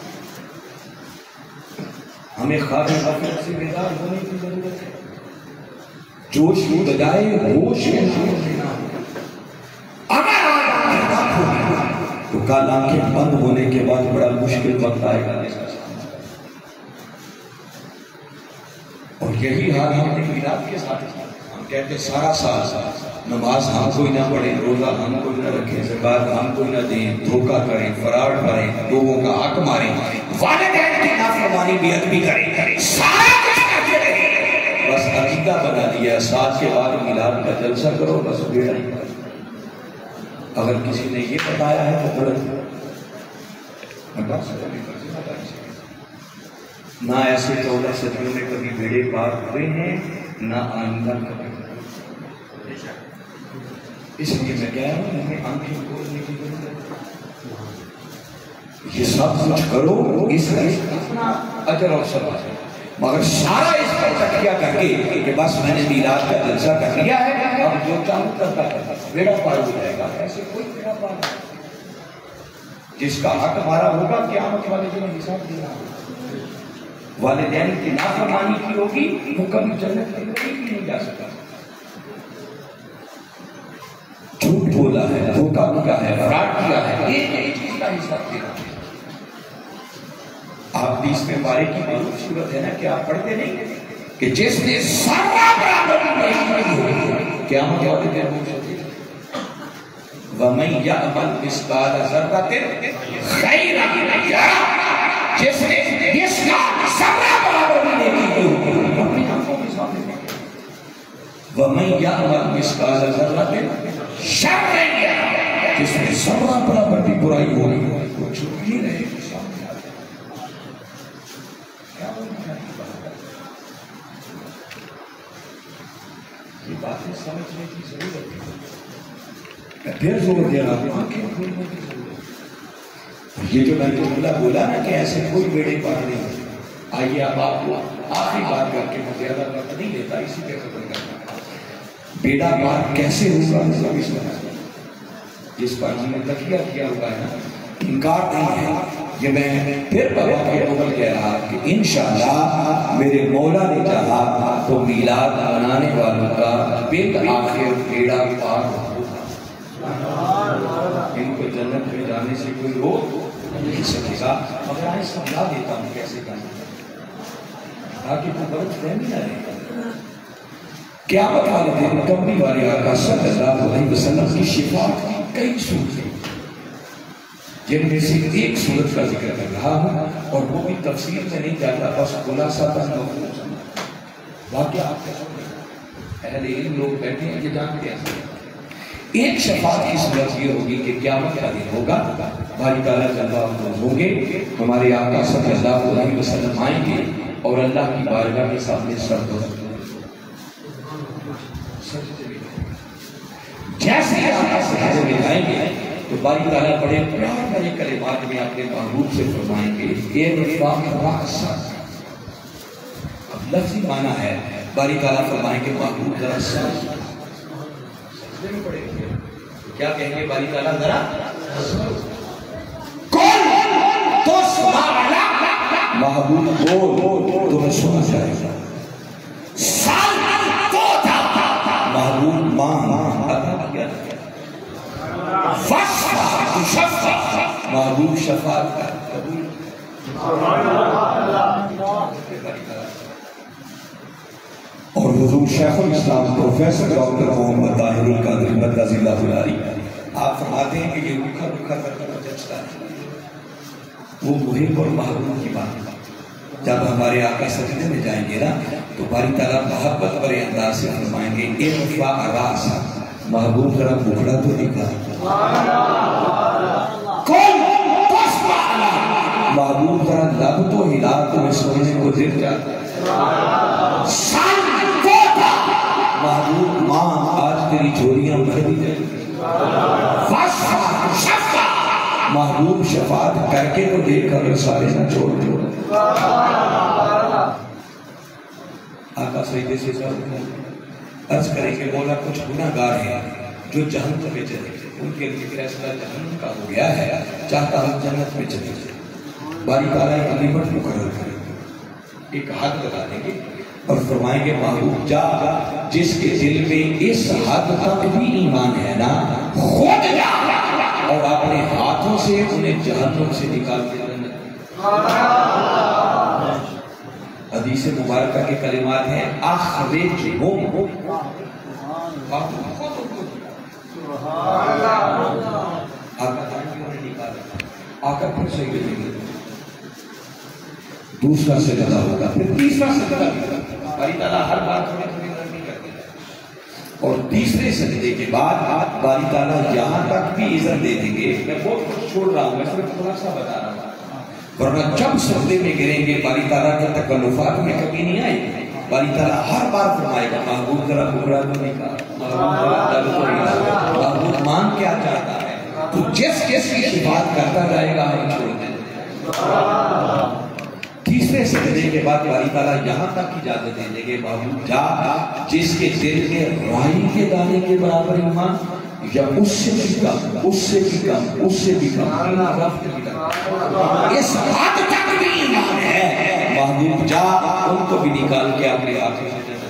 Speaker 1: ہمیں خواہش غفلت سے بیدار ہونے کی ضرورت ہے۔ جوش کی بجائے ہوش میں ہونا، اگر آج ہوگی تو کل آنکھیں بند ہونے کے بعد بڑا مشکل وقت آئے گا۔ اور یہی حال ہم نے میلاد کے ساتھ کیا۔ ہم کہتے سارا سال نماز ہم کوئی نہ پڑھیں، روزہ ہم کوئی نہ رکھیں، زکات ہم کوئی نہ دیں، دھوکہ کریں، فراڈ کریں، لوگوں کا حق ماریں، والدین کی نافرمانی بے ادبی کریں، سارا کچھ کرتے رہیں، بس عقیدہ بنا دیا ساتھ کے بعد میلاد کا جلسہ کرو، بس بیڑا ہی کرو۔ اگر کسی نے یہ بتایا ہے تو غلط ہے، نہ ایسے چودہ صدیوں میں کبھی بیڑے پار ہوئے ہیں، نہ آئندہ کبھی۔ اس لیے میں کہہ رہا ہوں ہمیں آنکھیں کھولنے کی ضرورت ہے۔ یہ سب کچھ کرو، اس میں اپنا اجر اور ثواب ہے، مگر سارا اس پر تکیہ کر کے کہ بس میں نے میلاد کا جلسہ کر لیا ہے، اب جو چاہوں کرتا ہے، بیڑا پار ہو جائے گا۔ ایسے کوئی بیڑا پار نہیں۔ جس کا حق ہمارا ہوگا قیامت والے دن حساب دینا ہوگا۔ والدین کی نافرمانی کی ہوگی، وہ کبھی جنت کے قریب بھی نہیں جا سکتا۔ جھوٹ بولا ہے، دھوکہ کیا ہے، فراڈ کیا ہے، ایک ایک چیز کا حساب دینا ہے۔ آپ بھی اس میں بارے کی معلوم صورت ہے نا کہ آپ پڑھتے نہیں کہ جس نے ذرہ برابر نہیں کی قیامت والے دن ہو جاتی ہے۔ وَمَن يَعْمَلْ مِثْقَالَ ذَرَّةٍ خَيْرًا يَرَهُ، جس نے اس کا ذرہ برابر بھی نہیں کی اپنی آنکھوں کے سامنے دیکھے۔ وَمَن يَعْمَلْ مِثْقَالَ ذَرَّةٍ شَرًّا يَرَهُ، جس نے ذرہ برابر بھی برائی ہوئی وہ چھپ ہی رہے گی سامنے آ جائے۔ کیا بولنا ہے؟ یہ باتیں سمجھنے کی ضرورت ہے۔ میں پھر زور دے رہا ہوں آنکھیں کھولنے کی ضرورت ہے۔ یہ جو میں نے جملہ بولا نا کہ ایسے کوئی بیڑے پار نہیں ہوتے، آئیے اب آپ کو آخری بات کر کے میں زیادہ وقت نہیں لیتا، اسی پہ ختم کرنا۔ بیڑا پار کیسے ہوگا سب اس طرح جس پر ہم نے تکیہ کیا ہوا ہے نا، انکار نہیں ہے۔ یہ میں پھر بابا کے مغل کہہ رہا کہ انشاءاللہ میرے مولا نے چاہا تو میلاد منانے والوں کا بالآخر بیڑا پار ہوگا۔ ان کو جنت میں جانے سے کوئی روک نہیں سکے گا، مگر آئے سمجھا دیتا ہوں کیسے کرنا تاکہ تو غلط فہمی نہ رہے۔ قیامت والے دن کمری والے آقا صلی اللہ علیہ وسلم کی شفاعت کی کئی صورتیں جن میں سے ایک صورت کا ذکر کر رہا ہوں، اور وہ بھی تفسیر میں نہیں جاتا، بس خلاصہ تن واقعہ آپ کے سامنے اہل علم لوگ بیٹھے ہیں یہ جانتے ہیں۔ ایک شفاعت کی صورت یہ ہوگی کہ قیامت کا دن ہوگا، بھائی تعالیٰ جلوہ ہوں گے، ہمارے آقا صلی اللہ علیہ وسلم آئیں گے اور اللہ کی بارگاہ کے سامنے سر دو جیسے آقا سجدے میں جائیں گے تو باری تعالیٰ بڑے پیار بڑے کلمات میں اپنے محبوب سے فرمائیں گے اے رفاق راقصہ. اب لفظی معنی ہے باری تعالیٰ فرمائیں گے محبوب ذرا سجدے میں پڑے گے. کیا کہیں گے باری تعالیٰ ذرا کون تو سنا محبوب بول تمہیں سنا جائے گا. سال تو تھا محبوب ماں محبوب شفاعت کا اور حضور شیخ الاسلام پروفیسر ڈاکٹر محمد طاہر القادری مدد اللہ تعالی آپ فرماتے ہیں کہ یہ رکھا رکھا کر کر جچتا ہے وہ محب اور محبوب کی بات. جب ہمارے آقا سجدے میں جائیں گے نا تو باری تعالیٰ محبت بڑے انداز سے فرمائیں گے ارفع راسا محبوب ذرا بکڑا تو دکھا. کون محبوب ذرا لب تو ہلا تمہیں سونے کو دل جاتا ہے. محبوب ماں آج تیری جھولیاں بھر دی جائیں. محبوب شفاعت کر کے تو دیکھ کر سارے نہ چھوڑ دو. آقا سجدے سے عرض کریں کہ مولا کچھ گناہگار ہیں جو جہنم میں چلے گئے ان کے لیے فیصلہ جہنم کا ہو گیا ہے چاہتا ہم جنت میں چلے جائیں. باری تعالیٰ ایک لیمٹ مقرر کریں گے ایک حد لگا دیں گے اور فرمائیں گے محبوب جا جس کے دل میں اس حد تک بھی ایمان ہے نا خود جا اور اپنے ہاتھوں سے انہیں جہنم سے نکال کے جنت. حدیث مبارکہ کے کلمات ہیں اخرجہم آقا پھر سجدے میں گئے دوسرا سجدہ ہوگا پھر تیسرا سجدہ ہوگا. باری تعالیٰ ہر بات ہمیں تھوڑی نرمی کرتے ہیں اور تیسرے سجدے کے بعد باری تعالیٰ یہاں تک بھی اذن دے دیں گے. میں بہت کچھ چھوڑ رہا ہوں میں صرف تھوڑا سا بتا رہا ہوں ورنہ جب سجدے میں گریں گے باری تعالیٰ کے تکلفات میں کمی نہیں آئے گی. باری تعالیٰ ہر بار فرمائے گا محبوب ذرا بکڑا تو نہیں کہا محبوب مان کیا چاہتا ہے تو جس جس کی شفاعت کرتا جائے گا ہم چھوڑ دیں. تیسرے سجدے کے بعد باری تعالیٰ یہاں تک اجازت دے دیں گے محبوب جا جس کے دل میں رائی کے دانے کے برابر ایمان یا اس سے بھی کم اس سے بھی کم اس سے بھی کم اس حد تک بھی ایمان ہے محبوب جا ان کو بھی نکال کے اپنے آنکھوں سے جنت.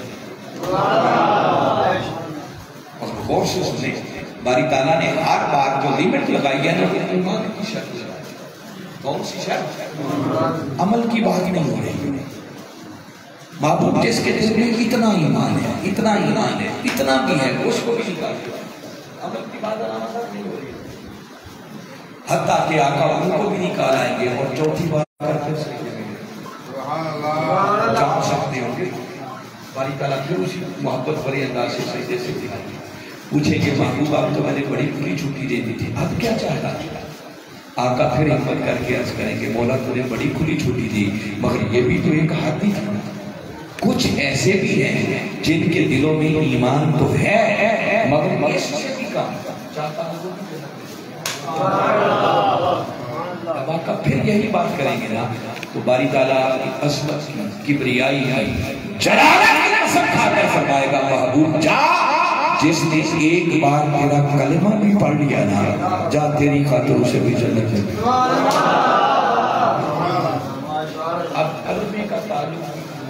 Speaker 1: اور غور سے سنیں باری تعالیٰ نے ہر بار جو لیمٹ لگائی ہے نا ایمان کی شرط لگائی. کون سی شرط؟ عمل کی بات نہیں ہو رہی. محبوب جس کے دل میں اتنا ایمان ہے اتنا ایمان ہے اتنا بھی ہے اس کو بھی نکال دیا. عمل کی بات نہیں ہو رہی حتیٰ کہ آقا ان کو بھی نکال آئیں گے اور چوتھی بار کرتے جان سکتے ہوں گے. باری تعالیٰ پھر اسی محبت بڑے انداز سے سجدے سے دکھائیں گے. پوچھیں گے محبوب آپ تو میں نے بڑی کھلی چھٹی دے دی تھی اب کیا چاہتا ہے. آقا پھر ہمت کر کے عرض کریں گے مولا تو نے بڑی کھلی چھٹی دی مگر یہ بھی تو ایک حد ہی تھا. کچھ ایسے بھی ہیں جن کے دلوں میں ایمان تو ہے مگر اس سے بھی کم چاہتا ہوں. اب آقا پھر یہی بات کریں گے نا تو باری تعالیٰ کی عظمت کبریائی ہے جلالت کی قسم کھا کر فرمائے گا محبوب جا جس نے ایک بار تیرا کلمہ بھی پڑھ لیا نا جا تیری خاطر اسے بھی جنت ہے. اب کلمے کا تعلق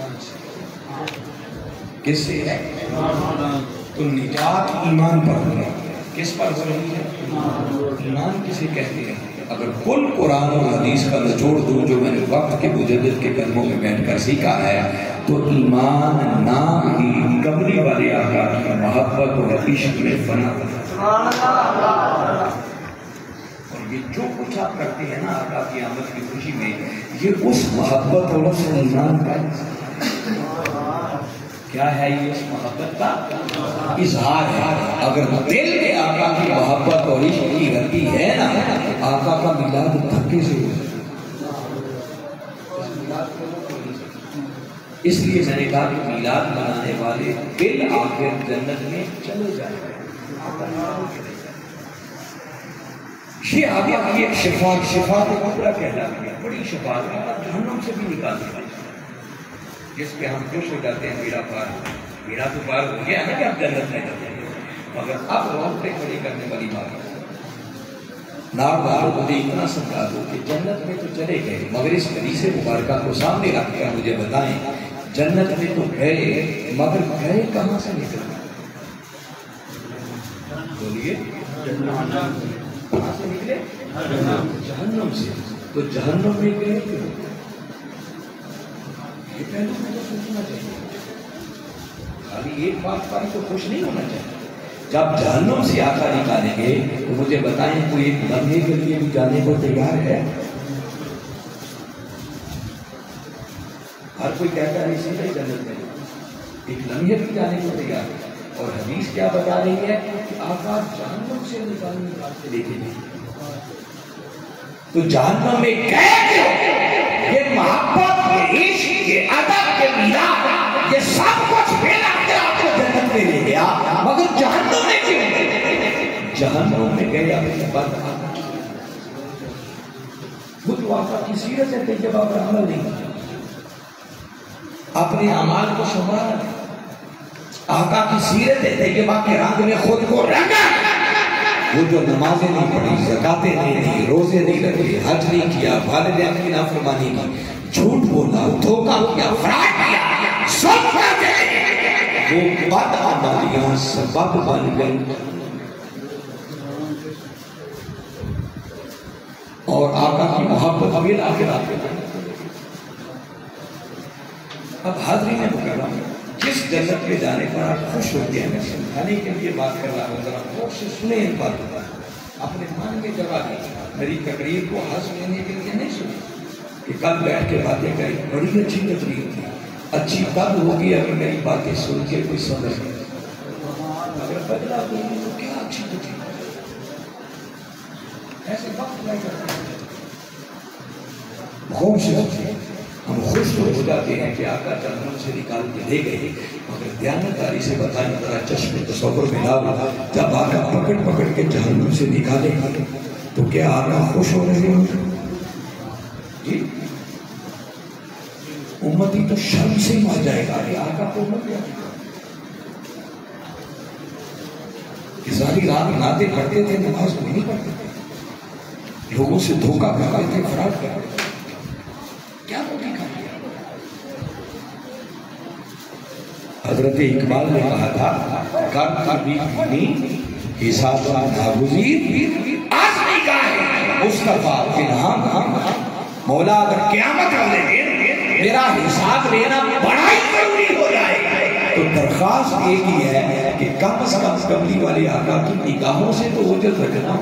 Speaker 1: کس سے ہے تو نجات ایمان پر ہے. کس پر ہو رہی ہے؟ ایمان کسے کہتے ہیں؟ اگر کل قرآن اور حدیث کا نچوڑ دوں جو میں نے وقت کے مجدد کے قدموں میں بیٹھ کر سیکھا ہے تو ایمان نام ہی کملی والے آقا کی محبت اور عشق میں فنا کرتا ہے. اور یہ جو کچھ آپ کرتے ہیں نا آقا کی آمد کی خوشی میں یہ اس محبت اور اس ایمان کا کیا ہے یہ اس محبت کا اظہار ہے. اگر دل میں آقا کی محبت اور عشق کی غلطی ہے نا آقا کا میلاد دھکے سے اس لیے میں نے کہا کہ میلاد منانے والے بالآخر جنت میں چلے جائیں گے. یہ آگے کی ایک شفاعت شفاعت کبریٰ کہلاتی ہے، بڑی شفاعت ہے، جہنم سے بھی نکال دیا جس پہ ہم خوش ہو جاتے ہیں. میرا پار میرا تو پار ہو گیا نا کہ اب جنت میں جاتے ہیں، مگر اب رونقیں کھڑی کرنے والی بات ہے. ناردار مجھے اتنا سمجھا دو کہ جنت میں تو چلے گئے، مگر اس حدیث مبارکہ کو سامنے رکھ کر مجھے بتائیں جنت میں تو گئے مگر گئے کہاں سے نکل گئے؟ بولیے کہاں سے نکلے؟ جہنم سے. تو جہنم میں گئے کیوں؟ یہ پہلے مجھے سوچنا چاہیے. خالی ایک بات پر تو خوش نہیں ہونا چاہیے. جب جہنم سے آقا نکالیں گے تو مجھے بتائیں کوئی ایک لمحے کے لیے بھی جانے کو تیار ہے؟ ہر کوئی کہتا ہے اسی لیے جنت میں ایک لمحے بھی جانے کو تیار ہے. اور حدیث کیا بتا رہی ہے کہ آقا جہنم سے نکالنے نکال کے دیکھیں گے. تو جہنم میں گئے یہ محبت یہ عشق یہ ادب یہ میلاد یہ سب کچھ ملا کے آپ کو جنت میں لے گیا، مگر جہنم میں کیوں گئے؟ جہنم میں گئے اپنے بعد خود آقا کی سیرت ہے کہ جب آپ عمل نہیں کرتے اپنے اعمال کو سنبھالا. آقا کی سیرت ہے طیبہ کے رنگ میں خود کو رنگا. وہ جو نمازیں نہیں پڑھی، زکاتیں نہیں دی، روزے نہیں رکھے، حج نہیں کیا، والدین کی نافرمانی کی، جھوٹ بولا، دھوکہ کیا، فراڈ کیا، سب کرتے وہ بد عملیاں سبب بن گئی. اور آقا کی محبت ابھی آخر آتے ہیں. اب حاضرین مکرم جس جنت کے جانے پر آپ خوش ہوتے ہیں، میں سمجھانے کے لیے بات کر رہا ہوں، ذرا غور سے سنیں ان باتوں کو، اپنے من میں جگہ دیں. میری تقریر کو ہضم لینے کے لیے نہیں سنی کہ کل بیٹھ کے باتیں کریں، بڑی اچھی تقریر تھی. اچھی تب ہوگی اگر میری باتیں سن کے کوئی سمجھ لے. اگر بدلا تو کیا اچھی تقریر ایسے وقت نہیں کرتے ہیں. خوب سے ہم خوش تو ہو جاتے ہیں کہ آقا جہنم سے نکال کے لے گئے، مگر دیانتداری سے بتائیں ذرا چشم تصور میں لا، جب آقا پکڑ پکڑ کے جہنم سے نکالے تو کیا آقا خوش ہو رہے ہوں؟ جی امتی تو شرم سے مر جائے گا کہ آقا کو مر گیا. ساری رات نعتیں پڑھتے تھے، نماز کو نہیں پڑھتے تھے، لوگوں سے دھوکہ کرتے تھے، فراڈ کرتے تھے. کیا روٹی کھا لیا؟ حضرت اقبال نے کہا تھا کر کبھی نہیں حساب ناگزیر آزمی کا ہے مصطفیٰ فنہام. مولا اگر قیامت والے دن میرا حساب لینا بڑا ہی ضروری ہو جائے تو درخواست ایک ہی ہے کہ کم از کم کملی والے آقا کی نگاہوں سے تو اوجھل رکھنا.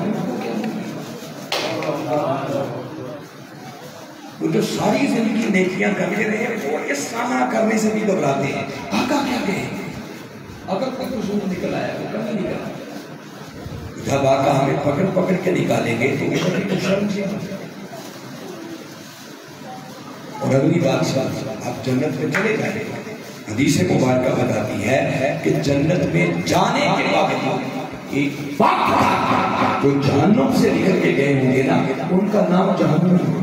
Speaker 1: وہ جو ساری زندگی نیکیاں کرتے رہے وہ اس سامنا کرنے سے بھی گھبراتے ہیں. آقا کیا کہے اگر کوئی قصور نکل آیا وہ کبھی نکل آیا. جب آقا ہمیں پکڑ پکڑ کے نکالیں گے تو وہ بڑی تو شرم سے. اور اگلی بات آپ جنت میں چلے جائیں. حدیث مبارکہ بتاتی ہے کہ جنت میں جانے کے بعد ایک وقت جو جہنم سے نکل کے گئے ہوں گے نا ان کا نام جہنم ہوگا.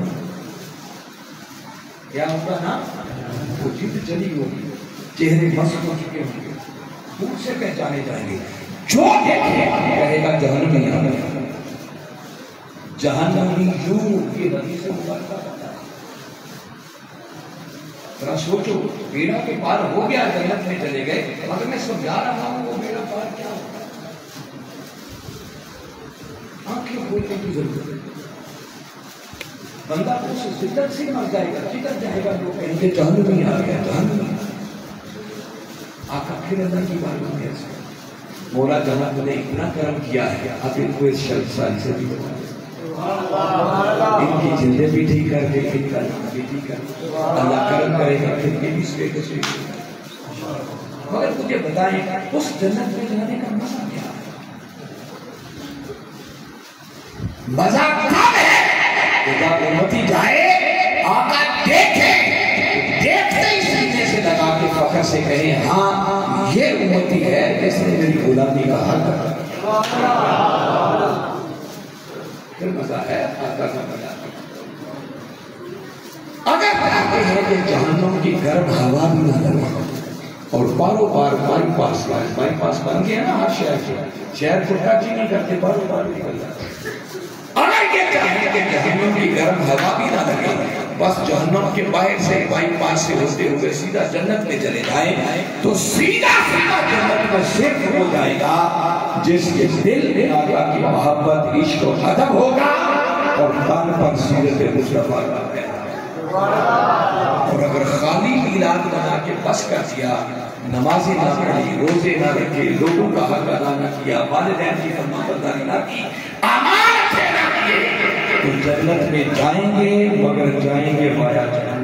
Speaker 1: کیا ان کا نام؟ وہ جد چلی ہوگی، چہرے مست ہو چکے ہوں گے، دور سے پہچانے جائیں گے. جو دیکھے کہے گا جہنمی آ گیا، جہنمی یوں. یہ حدیث مبارکہ بتا ہے. ذرا سوچو بیڑا کے پار ہو گیا، جنت میں چلے گئے، مگر میں سمجھا رہا ہوں وہ بیڑا پار کیا ہوگا. آنکھیں کھولنے کی ضرورت ہے. بندہ تو شدت سے مر جائے گا، شدت جائے گا، لوگ کہیں گے جہنمی آ گیا، جہنمی. آقا پھر اللہ کی بارگاہ میں ایسا مولا جہاں نے اتنا کرم کیا ہے اب ان کو اس شرط سال سے بھی بتا دے. ان کی جلدیں بھی ٹھیک کر دے، ان کا نام بھی ٹھیک کر دے. اللہ کرم کرے گا پھر یہ بھی سویٹ سویٹ. مگر مجھے بتائیں اس جنت میں جانے کا مزہ کیا ہے؟ مزہ کب ہے؟ جب امتی جائے آقا دیکھے، دیکھتے ہی سینے سے
Speaker 2: لگا کے فخر سے کہیں ہاں یہ امتی ہے جس نے میری غلامی کا حق پھر مزہ ہے آقا کا مزہ۔ اگر چاہتے ہیں کہ جہنم کی گرم ہوا بھی نہ لگے اور باروں بار بائی پاس بائی پاس بن گیا نا ہر شہر کے شہر چھوٹا چی نہیں کرتے باروں بار نکل جاتے۔ اگر یہ چاہیں کہ جہنم کی گرم ہوا بھی نہ لگے بس جہنم کے باہر سے بائی پاس سے ہوتے ہوئے سیدھا جنت میں چلے جائیں تو سیدھا سیدھا جنت میں صرف ہو جائے گا جس کے دل میں آقا کی محبت عشق و ادب ہوگا اور تن پر سیرت مصطفیٰ کا ہے۔ اور اگر خالی میلاد بنا کے بس کر دیا نمازیں نہ پڑھی روزے نہ رکھے لوگوں کا حق ادا نہ کیا والدین کی فرمانبرداری نہ کی امان سے نہ کیے تو جنت میں جائیں گے مگر جائیں گے وایا جنت